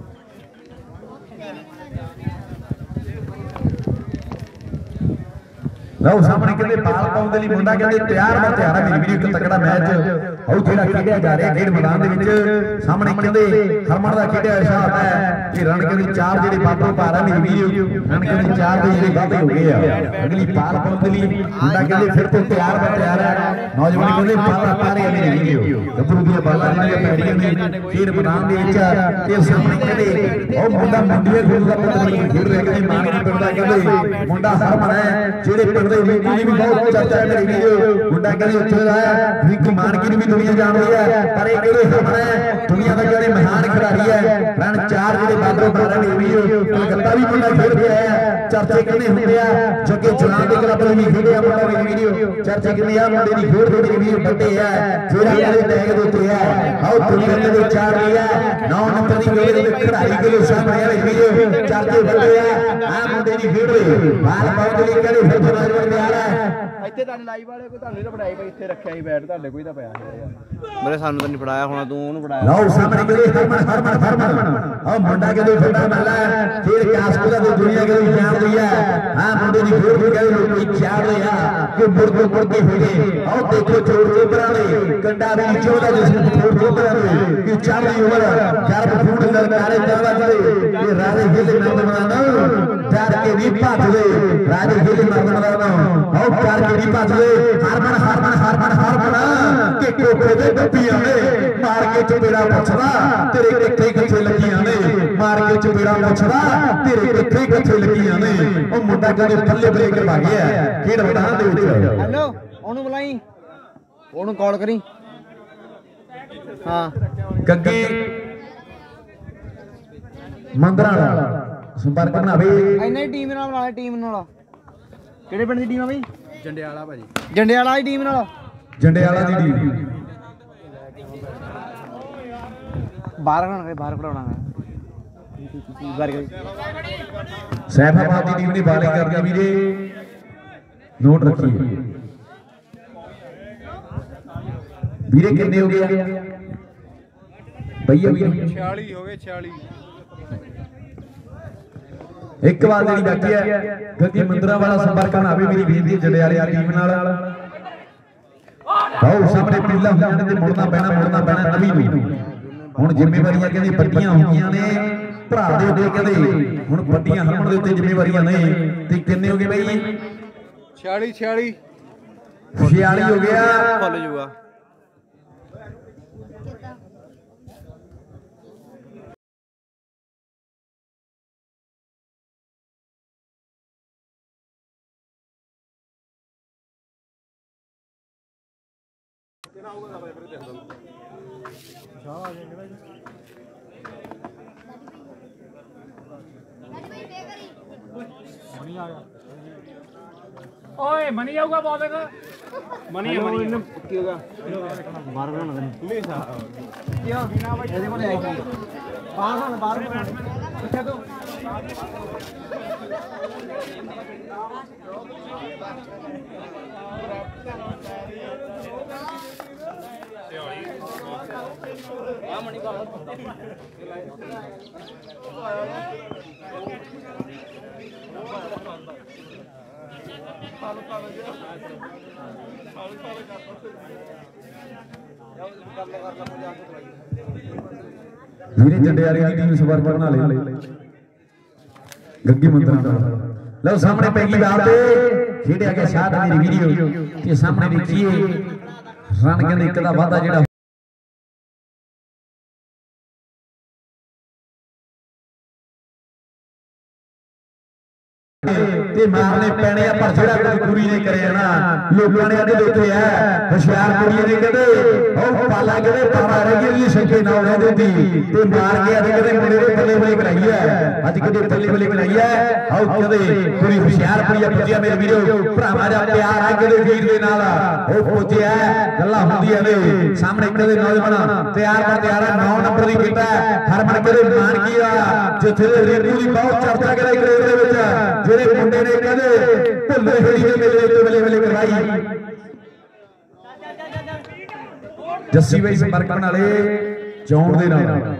A: ਲਓ ਸਾਹਮਣੇ ਕਹਿੰਦੇ ਬਾਲ ਪਾਉਣ ਦੇ ਲਈ ਮੁੰਡਾ ਕਹਿੰਦੇ ਤਿਆਰ ਹੈ ਮੇਰੀ ਵੀਡੀਓ ਇੱਕ ਤਕੜਾ ਮੈਚ ਉਹ ਜਿਹੜਾ ਖੇਡਿਆ ਜਾ ਰਿਹਾ ਖੇਡ ਮੈਦਾਨ ਦੇ ਵਿੱਚ ਸਾਹਮਣੇ ਕਹਿੰਦੇ ਹਰਮਨ ਦਾ ਖੇਡਿਆ ਹਿਸਾਬ ਹੈ ਕਿ ਰਨ ਕਹਿੰਦੇ 4 ਜਿਹੜੇ ਬਾਬੂ ਪਾ ਰਿਹਾ ਮੇਰੀ ਵੀਡੀਓ ਰਨ ਕਹਿੰਦੇ 4 ਦੇ ਜਿਹੜੇ ਵਾਧੇ ਹੋ ਗਏ ਆ ਅਗਲੀ ਬਾਲ ਪਾਉਣ ਦੇ ਲਈ ਮੁੰਡਾ ਕਹਿੰਦੇ ਫਿਰ ਤੋਂ ਤਿਆਰ ਹੈ ਨੌਜਵਾਨ ਕਹਿੰਦੇ ਬਾਲਾਂ ਪਾ ਰਹੇ ਮੇਰੀ ਵੀਡੀਓ ਗੱਭਰੂ ਦੀਆਂ ਬਾਲਾਂ ਜਿਹੜੀਆਂ ਪੈੜੀਆਂ ਨੇ ਖੇਡ ਮੈਦਾਨ ਦੇ ਵਿੱਚ ਇਹ ਸਾਹਮਣੇ ਕਹਿੰਦੇ ਉਹ ਮੁੰਡਾ ਮੁੰਡੀਆਂ ਖੇਡ ਦਾ ਪਤਾ ਨਹੀਂ ਖੇਡ ਰਿਹਾ ਕਹਿੰਦੇ ਮਾਨਕੀ ਪਿੰਡ ਦਾ ਕਹਿੰਦੇ ਮੁੰਡਾ ਹਰਮਨ ਹੈ ਜਿਹੜੇ ਪਿੰਡ ਦੇ ਵਿੱਚ ਵੀ ਬਹੁਤ ਚਰਚਾ ਹੈ ਮੇਰੀ ਵੀਡੀਓ ਮੁੰਡਾ ਕਹਿੰਦੇ ਉੱਥੇ ਆਇਆ ਰਿੱਕੀ ਮਾਨਕੀ ਨੂੰ ਵੀ दुनिया जानती है पर एक हरमन है दुनिया का जो महान खिलाड़ी है रन 4 ਜਿਹੜੇ ਬਾਦਰੋਂ 12 ਨੇ ਵੀ ਕਲਕੱਤਾ ਵੀ ਮੁੰਡਾ ਖੇਡ ਕੇ ਆਇਆ ਚਰਚੇ ਕਿੰਨੇ ਹੁੰਦੇ ਆ ਜੱਗੇ ਜਵਾਨ ਦੇ ਕਲੱਬ ਲਈ ਖੇਡਿਆ ਮੁੰਡਾ ਵੀ ਵੀਡੀਓ ਚਰਚੇ ਕਿੰਨੇ ਆ ਮੁੰਡੇ ਦੀ ਖੇਡ ਦੇ ਵੀ ਵੱਡੇ ਆ ਜਿਹੜਾ ਇਹਦੇ ਟੈਗ ਦੇ ਉੱਤੇ ਆ ਆਓ ਦੁਨੀਆ ਦੇ ਵਿੱਚ ਆ ਰਹੀ ਆ 9 ਨੰਬਰ ਦੀ ਵੇਲੇ ਦੇ ਖਿਡਾਰੀ ਦੇ ਸਾਹਮਣੇ ਵਾਲੇ ਵੀਡੀਓ ਚਰਚੇ ਵੱਡੇ ਆ ਮੁੰਡੇ ਦੀ ਖੇਡ ਹੋਈ ਬਾਲ ਪਾਉਣ ਲਈ ਕਹਿੰਦੇ ਫਿਰ ਬਰਾਬਰ ਤਿਆਰ ਹੈ
D: ਇੱਥੇ ਤੁਹਾਨੂੰ ਲਾਈਵ ਵਾਲੇ ਕੋਈ ਤੁਹਾਨੂੰ ਨਹੀਂ ਪੜਾਈ ਬਈ ਇੱਥੇ ਰੱਖਿਆ ਸੀ ਬੈਟ ਤੁਹਾਡੇ ਕੋਈ ਤਾਂ ਪਿਆ ਮੇਰੇ ਸਾਨੂੰ ਤਾਂ ਨਹੀਂ ਪੜਾਇਆ ਹੋਣਾ ਤੂੰ ਉਹਨੂੰ ਪੜਾਇਆ
A: ਲਓ ਸਾਹਮਣੇ ਕਿਹਦੇ ਹਰਮਨ ਆਹ ਮੁੰਡਾ ਕਿਹਦੇ ਵੱਡਾ ਮੱਲਾ ਖੇਡ ਕਾਸਕੂਲਾ ਦੀ ਦੁਨੀਆ ਕਿਹਦੇ ਜਾਣਦੀ ਆ ਹਾਂ ਮੁੰਡੇ ਦੀ ਖੇਡ ਵੀ ਕਹਿੰਦੇ ਲੋਕੀ ਖਿਆਲਦੇ ਆ ਕਿ ਮੁੜ ਕੇ ਹੋਏ ਆਹ ਦੇਖੋ ਜੋੜ ਚੋਬਰਾਂ ਦੇ ਕੰਡਾ ਵੀ 14 ਜਿਸ ਨੂੰ ਜੋੜ ਚੋਬਰਾਂ ਦੇ ਕਿ ਚਾਲੀ ਉਮਰ ਗਰਭ ਫੂਡ ਲਲਕਾਰੇ ਜਾਵਾ ਜਿਹੜੇ ਇਹ ਰਾਜੇ ਹਿੱਲੇ ਮਰਦਾਨਾ ਡਰ ਕੇ ਵੀ ਭੱਜਦੇ ਰਾਜੇ ਹਿੱਲੇ ਮਰਦਾਨਾ ਆਹ ਡਰ ਕੇ ਵੀ ਭੱਜਦੇ ਹਰਮਨ ਕਿ ਕੋਖੇ ਦੇ ਡੱਬੀਆਂ ਨੇ ਮਾਰ ਕੇ ਚਪੇੜਾ ਪੁੱਛਦਾ ਤੇਰੇ ਕਿੱਥੇ ਲੱਗੀਆਂ ਨੇ ਮਾਰ ਕੇ ਚਪੇੜਾ ਪੁੱਛਦਾ ਤੇਰੇ ਕਿੱਥੇ ਲੱਗੀਆਂ ਨੇ ਉਹ ਮੁੰਡਾ ਕਹਿੰਦੇ ਥੱਲੇ ਬਲੇ ਕਰਵਾ ਗਿਆ ਖੇਡ ਮੈਦਾਨ ਦੇ ਵਿੱਚ
D: ਹੈਲੋ ਉਹਨੂੰ ਬੁਲਾਈ ਉਹਨੂੰ ਕਾਲ ਕਰੀ ਹਾਂ
A: ਗੱਗੇ ਮੰਦਰਾਂ ਵਾਲਾ ਸੰਪਰਕ ਬਣਾਵੇ
D: ਇੰਨਾ ਹੀ ਟੀਮ ਨਾਲ ਬਣਾ ਟੀਮ ਨਾਲ ਕਿਹੜੇ ਪਿੰਡ ਦੀ ਟੀਮ ਆ ਬਈ
E: ਜੰਡਿਆਲਾ ਭਾਜੀ
D: ਜੰਡਿਆਲਾ ਦੀ ਟੀਮ ਨਾਲ
A: ਜੰਡਿਆਲਾ ਦੀ ਟੀਮ
D: ਬਾਹਰ ਖੜਾਉਣਾ
A: ਸੈਫਾਬਾਦ ਦੀ ਟੀਮ ਨੇ ਬਾਲਿੰਗ ਕਰਨੀ ਵੀਰੇ ਨੋਟ ਰੱਖੀਏ ਵੀਰੇ ਕਿੰਨੇ ਹੋ ਗਏ ਭਈਆ ਵੀਰੇ
C: 46 ਹੋ ਗਏ 46
A: ਇੱਕ ਵਾਰ ਜਿਹੜੀ ਬਾਕੀ ਹੈ ਗੱਗੀ ਮੰਦਰਾ ਵਾਲਾ ਸੰਪਰਕ ਬਣਾਵੇ ਮੇਰੀ ਬੇਨਤੀ ਜੰਡਿਆਲੇ ਵਾਲੀ ਟੀਮ ਨਾਲ ਬਹੁਤ ਸਾਹਮਣੇ ਪਹਿਲਾ ਹੁੰਦੇ ਤੇ ਮੁੜਨਾ ਪੈਣਾ ਨਵੀਂ ਨੂੰ ਹੁਣ ਜ਼ਿੰਮੇਵਾਰੀਆਂ ਕਹਿੰਦੇ ਵੱਡੀਆਂ ਹੁੰਦੀਆਂ ਨੇ ਭਰਾ ਦੇ ਉੱਤੇ ਕਹਿੰਦੇ ਹੁਣ ਵੱਡੀਆਂ ਹਰਮਨ ਦੇ ਉੱਤੇ ਜ਼ਿੰਮੇਵਾਰੀਆਂ ਨੇ ਤੇ ਕਿੰਨੇ ਹੋ ਗਏ ਬਈ 46 ਹੋ ਗਿਆ
D: ਫੁੱਲ ਜੂਗਾ
E: ਓਏ ਮਨੀ ਆਊਗਾ ਬਾਲ ਦੇਖ ਮਨੀ
D: ਕੀ ਹੋਗਾ ਬਾਹਰ ਬਣਾਉਣਾ ਤੈਨੂੰ ਨਹੀਂ ਸਾਹਿਬ ਕਿਉਂ ਇਹਦੇ ਕੋਲ ਆਈ ਬਾਹਰ ਕਿੱਥੇ ਤੂੰ
A: ਵੀਰੇ ਜੰਡਿਆਲੇ ਦੀ ਟੀਮ ਸੰਪਰਕ ਬਣਾ ਲੈ ਗੱਗੀ ਮੰਦਰਾਂ ਦਾ ਲਓ ਸਾਹਮਣੇ ਪੈ ਗਈ ਬਾਲ ਤੇ ਖੇਡਿਆ ਗਿਆ ਸ਼ਾਟ ਮੇਰੀ ਵੀਡੀਓ ਤੇ ਸਾਹਮਣੇ ਦੇਖੀਏ ਰਨ ਕਹਿੰਦੇ ਇੱਕ ਦਾ ਵਾਧਾ ਜਿਹੜਾ ਤੇ ਮਾਰਨੇ ਪੈਣੇ ਆ ਪਰ ਜਿਹੜਾ ਕੋਈ ਪੂਰੀ ਨਹੀਂ ਕਰਿਆ ਨਾ ਲੋਕਾਂ ਨੇ ਅੱਗੇ ਦੇਖੇ ਆ ਹੁਸ਼ਿਆਰ ਕੁੜੀਆਂ ਨੇ ਕਹਿੰਦੇ ਉਹ ਪਾਲਾ ਕਹਿੰਦੇ ਪਾਰਾ ਰਹਿ ਗਈ ਛੱਕੇ ਨਾ ਉਹਦੇ ਦੀ ਤੇ ਮਾਰ ਕੇ ਅੱਜ ਕਹਿੰਦੇ ਮੁੰਡੇ ਦੇ ਬੱਲੇ ਬੱਲੇ ਕਰਾਈ ਆ ਅੱਜ ਕਹਿੰਦੇ ਬੱਲੇ ਬੱਲੇ ਕਰਾਈ ਆ ਆਓ ਕਹਿੰਦੇ ਪੂਰੀ ਹੁਸ਼ਿਆਰ ਕੁੜੀਆਂ ਪੁੱਜਿਆ ਮੇਰੇ ਵੀਰੋ ਭਰਾਵਾਂ ਦਾ ਪਿਆਰ ਆ ਕਹਿੰਦੇ ਵੀਰ ਦੇ ਨਾਲ ਉਹ ਪੁੱਜਿਆ ਗੱਲਾਂ ਹੁੰਦੀਆਂ ਨੇ ਸਾਹਮਣੇ ਕਹਿੰਦੇ ਨੌਜਵਾਨ ਤਿਆਰ ਪਰ ਤਿਆਰ 9 ਨੰਬਰ ਦੀ ਕੀਤਾ ਹਰਮਨ ਕਹਿੰਦੇ ਮਾਨ ਕੀ ਆ ਜਿੱਥੇ ਰੇਪੂ ਦੀ ਬਹੁਤ ਚਰਚਾ ਕਰਾਈ ਗ੍ਰੇਡ ਦੇ ਵਿੱਚ ਜਿਹੜੇ ਮੁੰਡੇ ਨੇ ਕਹਿੰਦੇ ਭੁੱਲੇ ਹੋਈ ਦੇ ਮੇਲੇ ਉੱਤੇ ਬੱਲੇ ਬੱਲੇ ਕਰਵਾਈ ਜੱਸੀ ਬਾਈ ਸੰਪਰਕ ਨਾਲੇ ਚੌਣ ਦੇ ਨਾਲ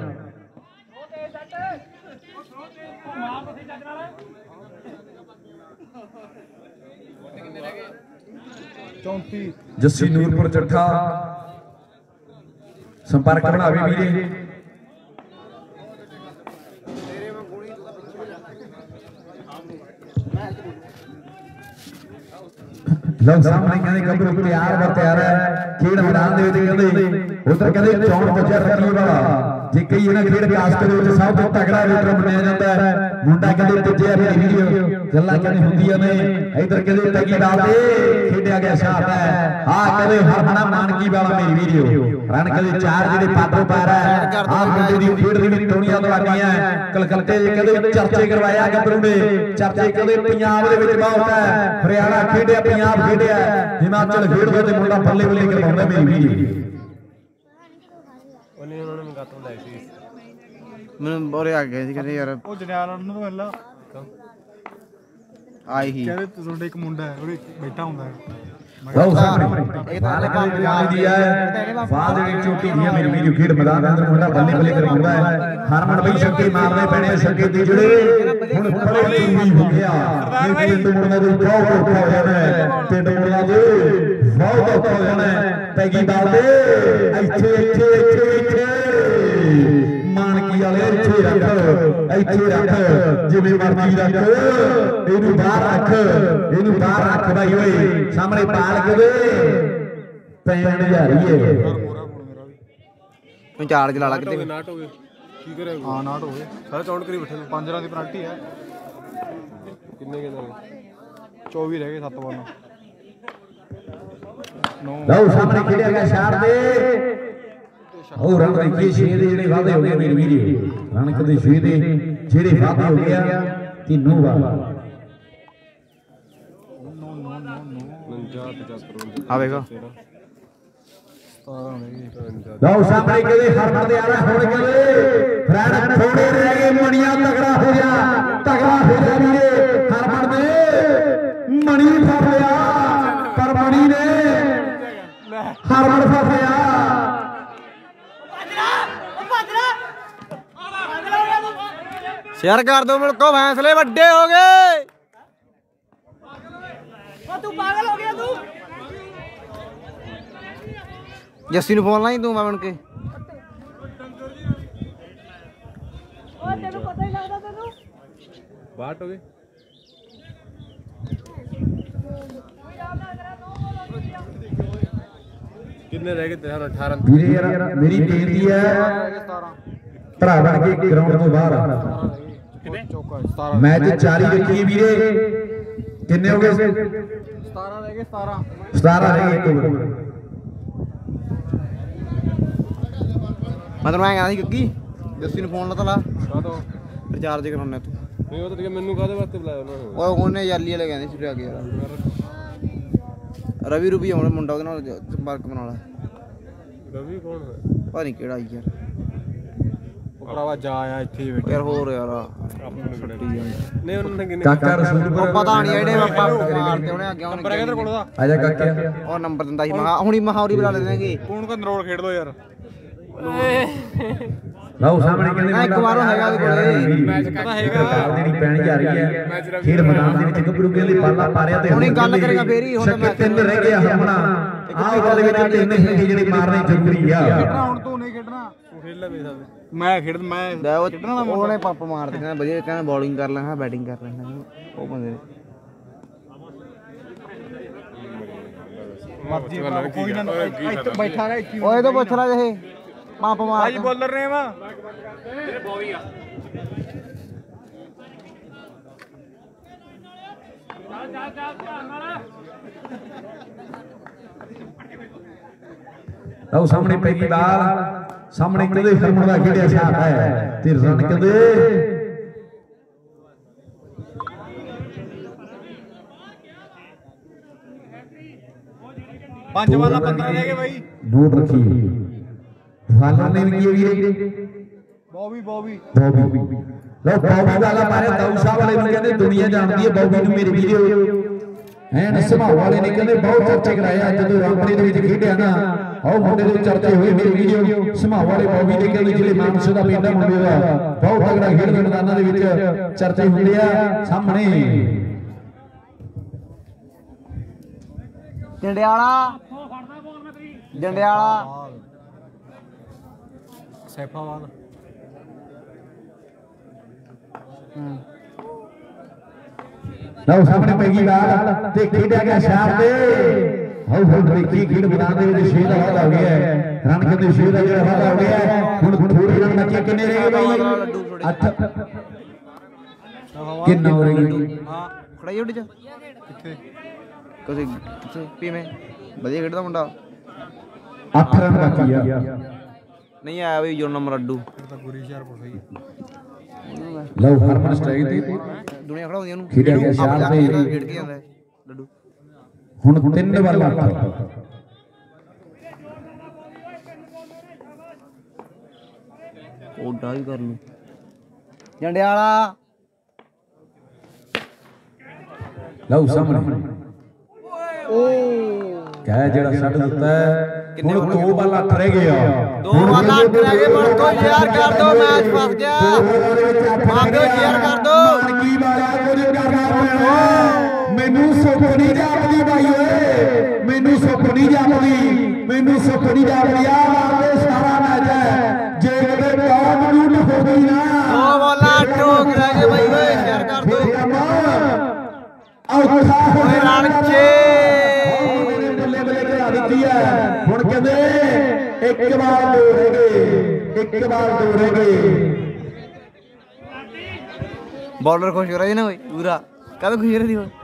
A: ਜੱਸੀ ਨੂਰਪੁਰ ਚੱਠਾ ਸੰਪਰਕ ਬਣਾਵੇ ਵੀਰੇ ਲਓ ਸਾਹਮਣੇ ਕਹਿੰਦੇ ਗੱਭਰੂ ਤਿਆਰ ਹੈ ਖੇਡ ਮੈਦਾਨ ਦੇ ਵਿੱਚ ਕਹਿੰਦੇ ਉਧਰ ਕਹਿੰਦੇ ਚੌਣ ਬੱਚਾ ਰੱਖੀ ਵਾਲਾ ਜੇ ਕਈ ਇਹਨਾਂ ਖੇਡ ਕਾਸਟ ਦੇ ਵਿੱਚ ਸਭ ਤੋਂ ਤਗੜਾ ਲੀਡਰ ਮੰਨਿਆ ਜਾਂਦਾ ਹੈ ਮੁੰਡਾ ਕਹਿੰਦੇ ਪੁੱਜਿਆ ਮੇਰੀ ਵੀਡੀਓ ਗੱਲਾਂ ਕਹਿੰਦੇ ਹੁੰਦੀਆਂ ਨੇ ਇਧਰ ਕਹਿੰਦੇ ਤਗੀ ਨਾਲ ਦੇ ਖੇਡਿਆ ਗਿਆ ਸ਼ਾਟ ਹੈ ਆਹ ਕਹਿੰਦੇ ਹਰਮਨਾ ਮਾਨਕੀ ਵਾਲਾ ਮੇਰੀ ਵੀਡੀਓ ਰਨ ਕਹਿੰਦੇ ਚਾਰ ਜਿਹੜੇ ਪਾਤਰ ਪਾਰ ਹੈ ਆਹ ਮੁੰਡੇ ਦੀ ਖੇਡ ਦੀ ਵੀ ਟੋਣੀਆਂ ਦਵਾਈਆਂ ਕਲਕੱਤੇ ਕਹਿੰਦੇ ਚਰਚੇ ਕਰਵਾਇਆ ਗੱਭਰੂ ਨੇ ਚਰਚੇ ਕਹਿੰਦੇ ਪੰਜਾਬ ਦੇ ਵਿੱਚ ਬਹੁਤ ਹੈ ਹਰਿਆਣਾ ਖੇਡਿਆ ਪੰਜਾਬ ਖੇਡਿਆ ਹਿਮਾਚਲ ਖੇਡਦਾ ਤੇ ਮੁੰਡਾ ਬੱਲੇ ਬੱਲੇ ਕਰਵਾਉਂਦਾ ਮੇਰੀ ਵੀਡੀਓ
C: ਉਹਨਾਂ ਨੇ ਮੰਗਾ ਤੋਂ ਲੈ ਸੀ
D: ਮੈਨੂੰ ਬੋਰੇ ਆ ਗਏ ਸੀ ਕਹਿੰਦੇ ਯਾਰ
C: ਉਹ ਜਨਿਆਲ ਉਹਨਾਂ ਤੋਂ ਪਹਿਲਾਂ
D: ਆਈ ਹੀ
C: ਕਹਿੰਦੇ ਤੁਹਾਡੇ ਇੱਕ ਮੁੰਡਾ ਹੈ ਉਹ ਬੈਠਾ ਹੁੰਦਾ ਹੈ
A: ਲਓ ਸਾਹਮਣੇ ਬਾਲ ਕਮਾਲ ਦੀ ਹੈ ਬਾਦ ਵਿੱਚ ਚੋਟੀ ਦੀ ਮੇਰੀ ਵੀਡੀਓ ਖੇਡ ਮੈਦਾਨ ਦੇ ਅੰਦਰ ਮੁੰਡਾ ਬੱਲੇ ਬੱਲੇ ਕਰਵਾਉਂਦਾ ਹੈ ਹਰਮਨ ਬਈ ਛੱਕੇ ਮਾਰਨੇ ਪੈਣੇ ਛੱਕੇ ਦੀ ਜਿਹੜੇ ਹੁਣ ਬੜੇ ਚੁੰਨੀ ਹੋ ਗਿਆ ਇਹ ਪਿੰਡ ਮੁੰਡਾ ਦੇ ਬਹੁਤ ਔਖਾ ਹੋ ਜਾਣਾ ਹੈ ਪਿੰਡ ਮੁੰਡਾ ਦੇ ਬਹੁਤ ਔਖਾ ਹੋ ਜਾਣਾ ਹੈ ਪੈਗੀ ਬਾਲ ਦੇ ਇੱਥੇ ਮਾਨਕੀ ਵਾਲੇ ਇੱਥੇ ਰੱਖ ਜਿਵੇਂ ਮਰਜ਼ੀ ਰੱਖ ਇਹਨੂੰ ਬਾਹਰ ਰੱਖ ਭਾਈ ਓਏ ਸਾਹਮਣੇ ਪਾਲ ਕੇ ਦੇ ਪੈਣ ਜਾਰੀਏ
D: ਤੂੰ ਚਾਰਜ ਲਾ ਲਾ ਕਿਤੇ
C: ਨਾਟ ਹੋ ਗਏ ਕੀ ਕਰੇ ਹਾਂ ਨਾਟ ਹੋ ਗਏ ਸਾਰੇ ਕਾਊਂਟ ਕਰੀ ਬੈਠੇ ਨੇ 5 ਰਨ ਦੀ ਪੈਨਲਟੀ ਹੈ ਕਿੰਨੇ ਕਿੰਨੇ 24 ਰਹਿ ਗਏ 7 ਬਾਲ
A: ਲਓ ਸਾਹਮਣੇ ਖੇਡਿਆ ਗਿਆ ਸ਼ਾਟ ਦੇ ਉਹ ਰਨ ਦੇਖੀਏ 6 ਦੇ ਜਿਹੜੇ ਵਾਅਦੇ ਹੋ ਗਏ ਮੇਰੀ ਵੀਡੀਓ ਰਨ ਕਦੇ 6 ਦੇ ਜਿਹੜੇ ਵਾਅਦੇ ਹੋ ਗਿਆ ਤਿੰਨੋਂ ਵਾਰ
D: ਆ ਵੇਖੋ
A: ਲਓ ਸਾਹਮਣੇ ਕਹਿੰਦੇ ਹਰਮਨ ਦੇ ਆਲਾ ਹੁਣ ਕਹਿੰਦੇ ਫਰੈਂਡ ਥੋੜੇ ਰਹਿ ਗਏ ਮਣੀਆਂ ਤਗੜਾ ਹੋ ਗਿਆ ਵੀਰੇ ਹਰਮਨ ਦੇ ਮਣੀ ਫਸ ਲਿਆ ਪਰ ਮਣੀ ਨੇ ਹਰਮਨ ਫਸ ਲਿਆ
D: ਸ਼ੇਅਰ ਕਰ ਦੋ ਮੁਲਕੋ ਫੈਸਲੇ ਵੱਡੇ ਹੋ ਗਏ
F: ਤੂੰ ਪਾਗਲ ਹੋ ਗਿਆ ਤੂੰ
D: ਜੱਸੀ ਨੂੰ ਫੋਨ ਲਾਈ ਤੂੰ ਮੈਂ ਬਣ ਕੇ
F: ਓਏ ਤੈਨੂੰ ਪਤਾ ਹੀ ਲੱਗਦਾ ਤੈਨੂੰ
C: ਬਾਟ ਹੋ ਗਏ ਕਿੰਨੇ ਰਹਿ ਗਏ ਤੇਰਾ 18
A: ਵੀਰੇ ਯਾਰ ਮੇਰੀ ਬੇਨਤੀ ਹੈ ਭਰਾ ਬਣ ਕੇ ਗਰਾਊਂਡ ਤੋਂ ਬਾਹਰ ਮੈਚ 4 ਹੀ ਰੱਖੀਏ ਵੀਰੇ ਕਿੰਨੇ ਹੋ ਗਏ
C: 17 ਰਹਿ ਗਏ
A: 17 ਰਹਿ ਗਏ ਇੱਕ ਓਵਰ
D: ਮੈਂ ਤੈਨੂੰ ਐਂ ਕਹਿੰਦਾ ਸੀ ਕਿਉਂਕਿ ਜੱਸੀ ਨੂੰ ਫੋਨ ਲਾ
C: ਕਾਹਤੋਂ
D: ਰਿਚਾਰਜ ਕਰਾਉਣਾ ਤੂੰ
C: ਨਹੀਂ ਉਹ ਤਾਂ ਮੈਨੂੰ ਕਾਹਦੇ ਵਾਸਤੇ ਬੁਲਾਇਆ ਉਹਨਾਂ ਨੇ
D: ਉਹ ਉਹਨੇ ਯਾਲੀ ਵਾਲੇ ਕਹਿੰਦੇ ਸੀ ਆ ਕੇ ਯਾਰ ਰਵੀ ਰੂਬੀ ਆਉਣਾ ਮੁੰਡਾ ਉਹਦੇ ਨਾਲ ਸੰਪਰਕ ਬਣਾ ਲਾ
C: ਰਵੀ ਕੌਣ ਹੈ
D: ਪਤਾ ਨਹੀਂ ਕਿਹੜਾ ਆਈ ਯਾਰ
C: ਉਹ ਭਰਾਵਾ ਜਾ ਆਇਆ ਇੱਥੇ ਹੀ ਬੈਠਾ
D: ਯਾਰ ਹੋਰ ਯਾਰ
C: ਨਹੀਂ ਉਹਨਾਂ ਨੇ ਕਿੰਨੇ
A: ਕਾਕਾ ਰਸੂਲ
D: ਉਹ ਪਤਾ ਨਹੀਂ ਜਿਹੜੇ ਆਪਾਂ ਮਾਰਦੇ ਉਹਨੇ ਅੱਗੇ ਉਹਨੇ
C: ਨੰਬਰ ਕਿਹਦੇ ਕੋਲ ਉਹਦਾ
A: ਆ ਜਾ ਕਾਕੇ
D: ਉਹ ਨੰਬਰ ਦਿੰਦਾ ਸੀ ਮੈਂ ਹੁਣੀ ਮਹਾਉਰੀ ਬੁਲਾ ਲੈਣਗੇ
C: ਕੌਣ ਕਾ ਨਰੋਲ ਖੇਡ ਲੋ ਯਾਰ
A: ਲਓ ਸਾਹਮਣੇ ਕਹਿੰਦੇ
D: ਇੱਕ ਵਾਰ ਹੈਗਾ ਉਹਦੇ ਕੋਲੇ
C: ਮੈਚ ਪਤਾ ਹੈਗਾ
A: ਜਿਹੜੀ ਪੈਣ ਜਾ ਰਹੀ ਹੈ ਖੇਡ ਮੈਦਾਨ ਦੇ ਵਿੱਚ ਗੱਭਰੂ ਕਹਿੰਦੇ ਬਾਲਾ ਪਾਰਿਆ ਤੇ
D: ਹੁਣੀ ਗੱਲ ਕਰੇਗਾ ਫੇਰ ਹੀ ਹੁਣ
A: ਮੈਚ ਤਿੰਨ ਰਹਿ ਗਏ ਹਮਣਾ ਆਹ ਗੱਲ ਵਿੱਚ ਤਿੰਨ ਹੀ ਜਿਹੜੇ ਮਾਰਨੇ ਜ਼ਰੂਰੀ ਆ
C: ਹੁਣ ਤੂੰ ਨਹੀਂ ਖੇਡਣਾ ਤੂੰ ਖੇਡ ਲੈ ਮੇਰੇ ਸਾਹਮਣੇ ਮੈਂ ਖੇਡ ਮੈਂ
D: ਉਹਨੇ ਪੰਪ ਮਾਰਦੇ ਕਹਿੰਦਾ ਵਧੀਆ ਕਹਿੰਦਾ ਬੋਲਿੰਗ ਕਰ ਲੈਣਾ ਬੈਟਿੰਗ ਕਰ ਲੈਣਾ ਉਹ ਬੰਦੇ ਨੇ
C: ਮਰਜ਼ੀ ਕੋਈ ਨਾ ਬੈਠਾ ਰਿਹਾ ਇੱਥੇ
D: ਓਏ ਤੋਂ ਪੁੱਛ ਲੈ ਇਹ ਪੰਪ ਮਾਰ
C: ਭਾਈ ਬੋਲਰ ਨੇ ਵਾ
E: ਤੇਰੇ ਬੋਵੀ ਆ ਚੱਲ ਧਿਆਨ ਨਾਲ
A: ਲਓ ਸਾਹਮਣੇ ਪੈਗੀ ਬਾਲ ਸਾਹਮਣੇ ਕਹਿੰਦੇ ਹਰਮਨ ਦਾ ਖੇਡਿਆ ਸ਼ਾਟ ਹੈ ਤੇ ਰਨ ਕਹਿੰਦੇ
C: ਪੰਜ ਵਾਲਾ 15 ਰਹਿ ਗਏ ਬਾਈ
A: ਨੋਟ ਰੱਖੀ ਫਾਲਾਂ ਨੇ ਵੀ ਕੀ ਵੀਰੇ
C: ਬੋਬੀ
A: ਬੌਬੀ ਲਓ ਬੌਬੀ ਵਾਲਾ ਮਾਰੇ ਦਾਊ ਸਾਹਿਬ ਵਾਲੇ ਨੂੰ ਕਹਿੰਦੇ ਦੁਨੀਆ ਜਾਣਦੀ ਹੈ ਬੌਬੀ ਨੂੰ ਮੇਰੀ ਵੀਡੀਓ ਐਨ ਸੁਭਾਅ ਵਾਲੇ ਨੇ ਕਹਿੰਦੇ ਬਹੁਤ ਚਰਚੇ ਕਰਾਇਆ ਜਦੋਂ ਰਾਮਪੁਰੇ ਦੇ ਵਿੱਚ ਖੇਡਿਆ ਨਾ ਆਹ ਮੁੰਡੇ ਦੇ ਚਰਚੇ ਹੋਏ ਮੇਰੀ ਵੀਡੀਓ ਸੁਭਾਅ ਵਾਲੇ ਬੌਬੀ ਦੇ ਕਹਿੰਦੇ ਜਿਹੜੇ ਮਾਨਸਾ ਦਾ ਪਿੰਡ ਮੁੰਡੇ ਦਾ ਬਹੁਤ ਤਗੜਾ ਖੇਡ ਮੈਦਾਨਾਂ ਦੇ ਵਿੱਚ ਚਰਚੇ ਹੁੰਦੇ ਆ ਸਾਹਮਣੇ
D: ਜੰਡਿਆਲਾ ਜੰਡਿਆਲਾ
C: ਸੈਫਾਵਾਲ
A: ਲਓ ਸਾਹਮਣੇ ਪੈਗੀ ਬਾਲ ਤੇ ਖੇਡਿਆ ਗਿਆ ਸ਼ਾਟ ਤੇ ਹਾਉ ਹਾਉ ਦੇਖੀ ਖੇਡ ਮੈਦਾਨ ਦੇ ਵਿੱਚ 6 ਦਾ ਵਾਧਾ ਹੋ ਗਿਆ ਹੈ ਰਨ ਕਹਿੰਦੇ 6 ਦਾ ਜਿਹੜਾ ਵਾਧਾ ਹੋ ਗਿਆ ਹੈ ਹੁਣ ਥੋੜੇ ਰਨ ਬਾਕੀ ਕਿੰਨੇ ਰਹਿ ਗਏ ਬਾਈ 8 ਕਿੰਨਾ ਹੋ ਰਹੀ
D: ਹਾਂ ਖੜਾਈ ਉੱਡ ਜਾ ਕਿੱਥੇ ਕਿੱਥੇ ਪੀਵੇਂ ਵਧੀਆ ਖੇਡਦਾ ਮੁੰਡਾ
A: 8 ਰਨ ਬਾਕੀ ਆ
D: ਨਹੀਂ ਆਇਆ ਵੀ ਜੋ ਨੰਬਰ ਅੱਡੂ
A: ਲਓ ਹਰਮਨ ਸਟ੍ਰਾਈਕ ਤੇ
D: ਦੁਨੀਆ ਖੜਾ ਹੁੰਦੀ ਉਹਨੂੰ
A: ਖੇਡਿਆ ਗਿਆ ਸ਼ਾਮ ਤੇ
D: ਖੇਡ ਕੇ ਜਾਂਦਾ ਲੱਡੂ
A: ਹੁਣ 3 ਵਾਰ ਲੱਗਾ
D: ਓਡਾ ਵੀ ਕਰ ਲੂ ਜੰਡਿਆਲਾ
A: ਲਓ ਸਾਹਮਣੇ
D: ਓ
A: ਕਹਿ ਜਿਹੜਾ ਛੱਡ ਦਿੱਤਾ ਹੁਣ 2 ਬਾਲ 8 ਰਹਿ ਗਏ ਆ
D: 2 ਬਾਲ 8 ਰਹਿ ਗਏ ਬਣ ਤੋਂ ਯਾਰ ਕਰ ਦੋ ਮੈਚ ਫਸ ਗਿਆ ਮਾਪਿਓ ਯਾਰ ਕਰ ਦੋ
A: ਕੀ ਵਾਲਾ ਕੁਝ ਕਰਨਾ ਪੈਣਾ ਮੈਨੂੰ ਸੁੱਖ ਨਹੀਂ ਜਾਪਦੀ ਬਾਈ ਓਏ ਮੈਨੂੰ ਸੁੱਖ ਨਹੀਂ ਜਾਪਦੀ ਮੈਨੂੰ ਸੁੱਖ ਨਹੀਂ ਜਾਪਦੀ ਆ ਵਾਲੇ ਸਾਰਾ ਮੈਚ ਹੈ ਜੇ ਕਿਤੇ ਟੌਪ ਡੂਟ ਹੋ ਗਈ ਨਾ
D: 2 ਬਾਲਾਂ ਟੋਕ ਰਹਿ ਗਏ ਬਾਈ ਓਏ ਯਾਰ ਕਰ ਦੋ
A: ਔਖਾ
D: ਓਏ ਰਨ ਚੇ
A: ਬੱਲੇ ਬੱਲੇ ਕਰਾ ਦਿੱਤੀ ਹੈ ਹੁਣ ਕਹਿੰਦੇ ਇੱਕ ਵਾਰ 2 ਰਹਿ ਗਏ ਇੱਕ ਵਾਰ 2 ਰਹਿ ਗਏ
D: ਬੌਲਰ ਖੁਸ਼ ਹੋ ਰਿਹਾ ਜੀ ਨਾ ਓਏ ਪੂਰਾ ਕਦ ਖੁਸ਼ ਹੋ ਰਹੀ ਓਏ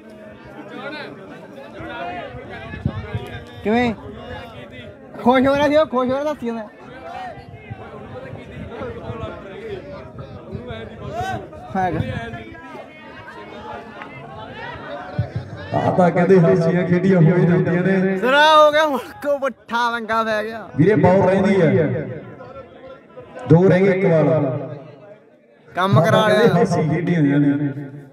D: ਕਿਵੇਂ ਖੁਸ਼ ਹੋ ਰਿਹਾ ਸੀ ਉਹ ਖੁਸ਼ ਹੋ ਰਿਹਾ ਦੱਸੀ ਜਾਂਦਾ ਹੈਗਾ
A: ਆ ਤਾਂ ਕਹਿੰਦੇ ਹਾਸੀਆਂ ਖੇਡੀਆਂ ਹੋਈ ਜਾਂਦੀਆਂ ਨੇ
D: ਜ਼ਰਾ ਹੋ ਗਿਆ ਮੁੜਕੋ ਬੱਠਾ ਵੰਗਾ ਪੈ ਗਿਆ
A: ਵੀਰੇ ਬਾਲ ਰਹਿੰਦੀ ਹੈ 2 ਰਹਿ ਗਏ ਇੱਕ ਵਾਰ
D: ਕੰਮ ਕਰਾ ਲਿਆ
A: ਹਾਸੀ ਖੇਡੀਆਂ ਹੋਈਆਂ ਨੇ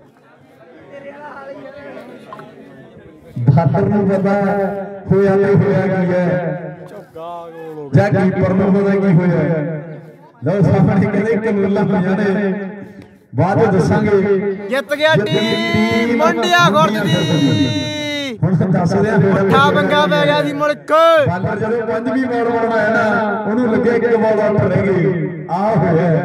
A: ਬਾਦਰ ਨੂੰ ਪਤਾ ਹੋਇਆ ਤੇ ਹੋਇਆ ਕੀ ਹੈ ਜਾਂ ਕੀਪਰ ਨੂੰ ਪਤਾ ਕੀ ਹੋਇਆ ਲਓ ਸਾਹਮਣੇ ਕਹਿੰਦੇ ਕਨੂਲਾ ਹੋਈਆਂ ਨੇ ਬਾਅਦ ਵਿੱਚ ਦੱਸਾਂਗੇ
D: ਜਿੱਤ ਗਿਆ ਟੀਮ ਮੰਡਿਆ ਖੁਰਦ ਦੀ
A: ਹੁਣ ਦੱਸਦੇ ਆ
D: ਬੱਠਾ ਵੰਗਾ ਪੈ ਗਿਆ ਸੀ ਮੁੜਕ
A: ਬਾਲਰ ਜਦੋਂ 5ਵੀਂ ਬਾਲ ਬਣਾਇਆ ਨਾ ਉਹਨੂੰ ਲੱਗਿਆ ਕਿ ਬਾਲ 8 ਰਹਿ ਗਈ ਆ ਹੋਇਆ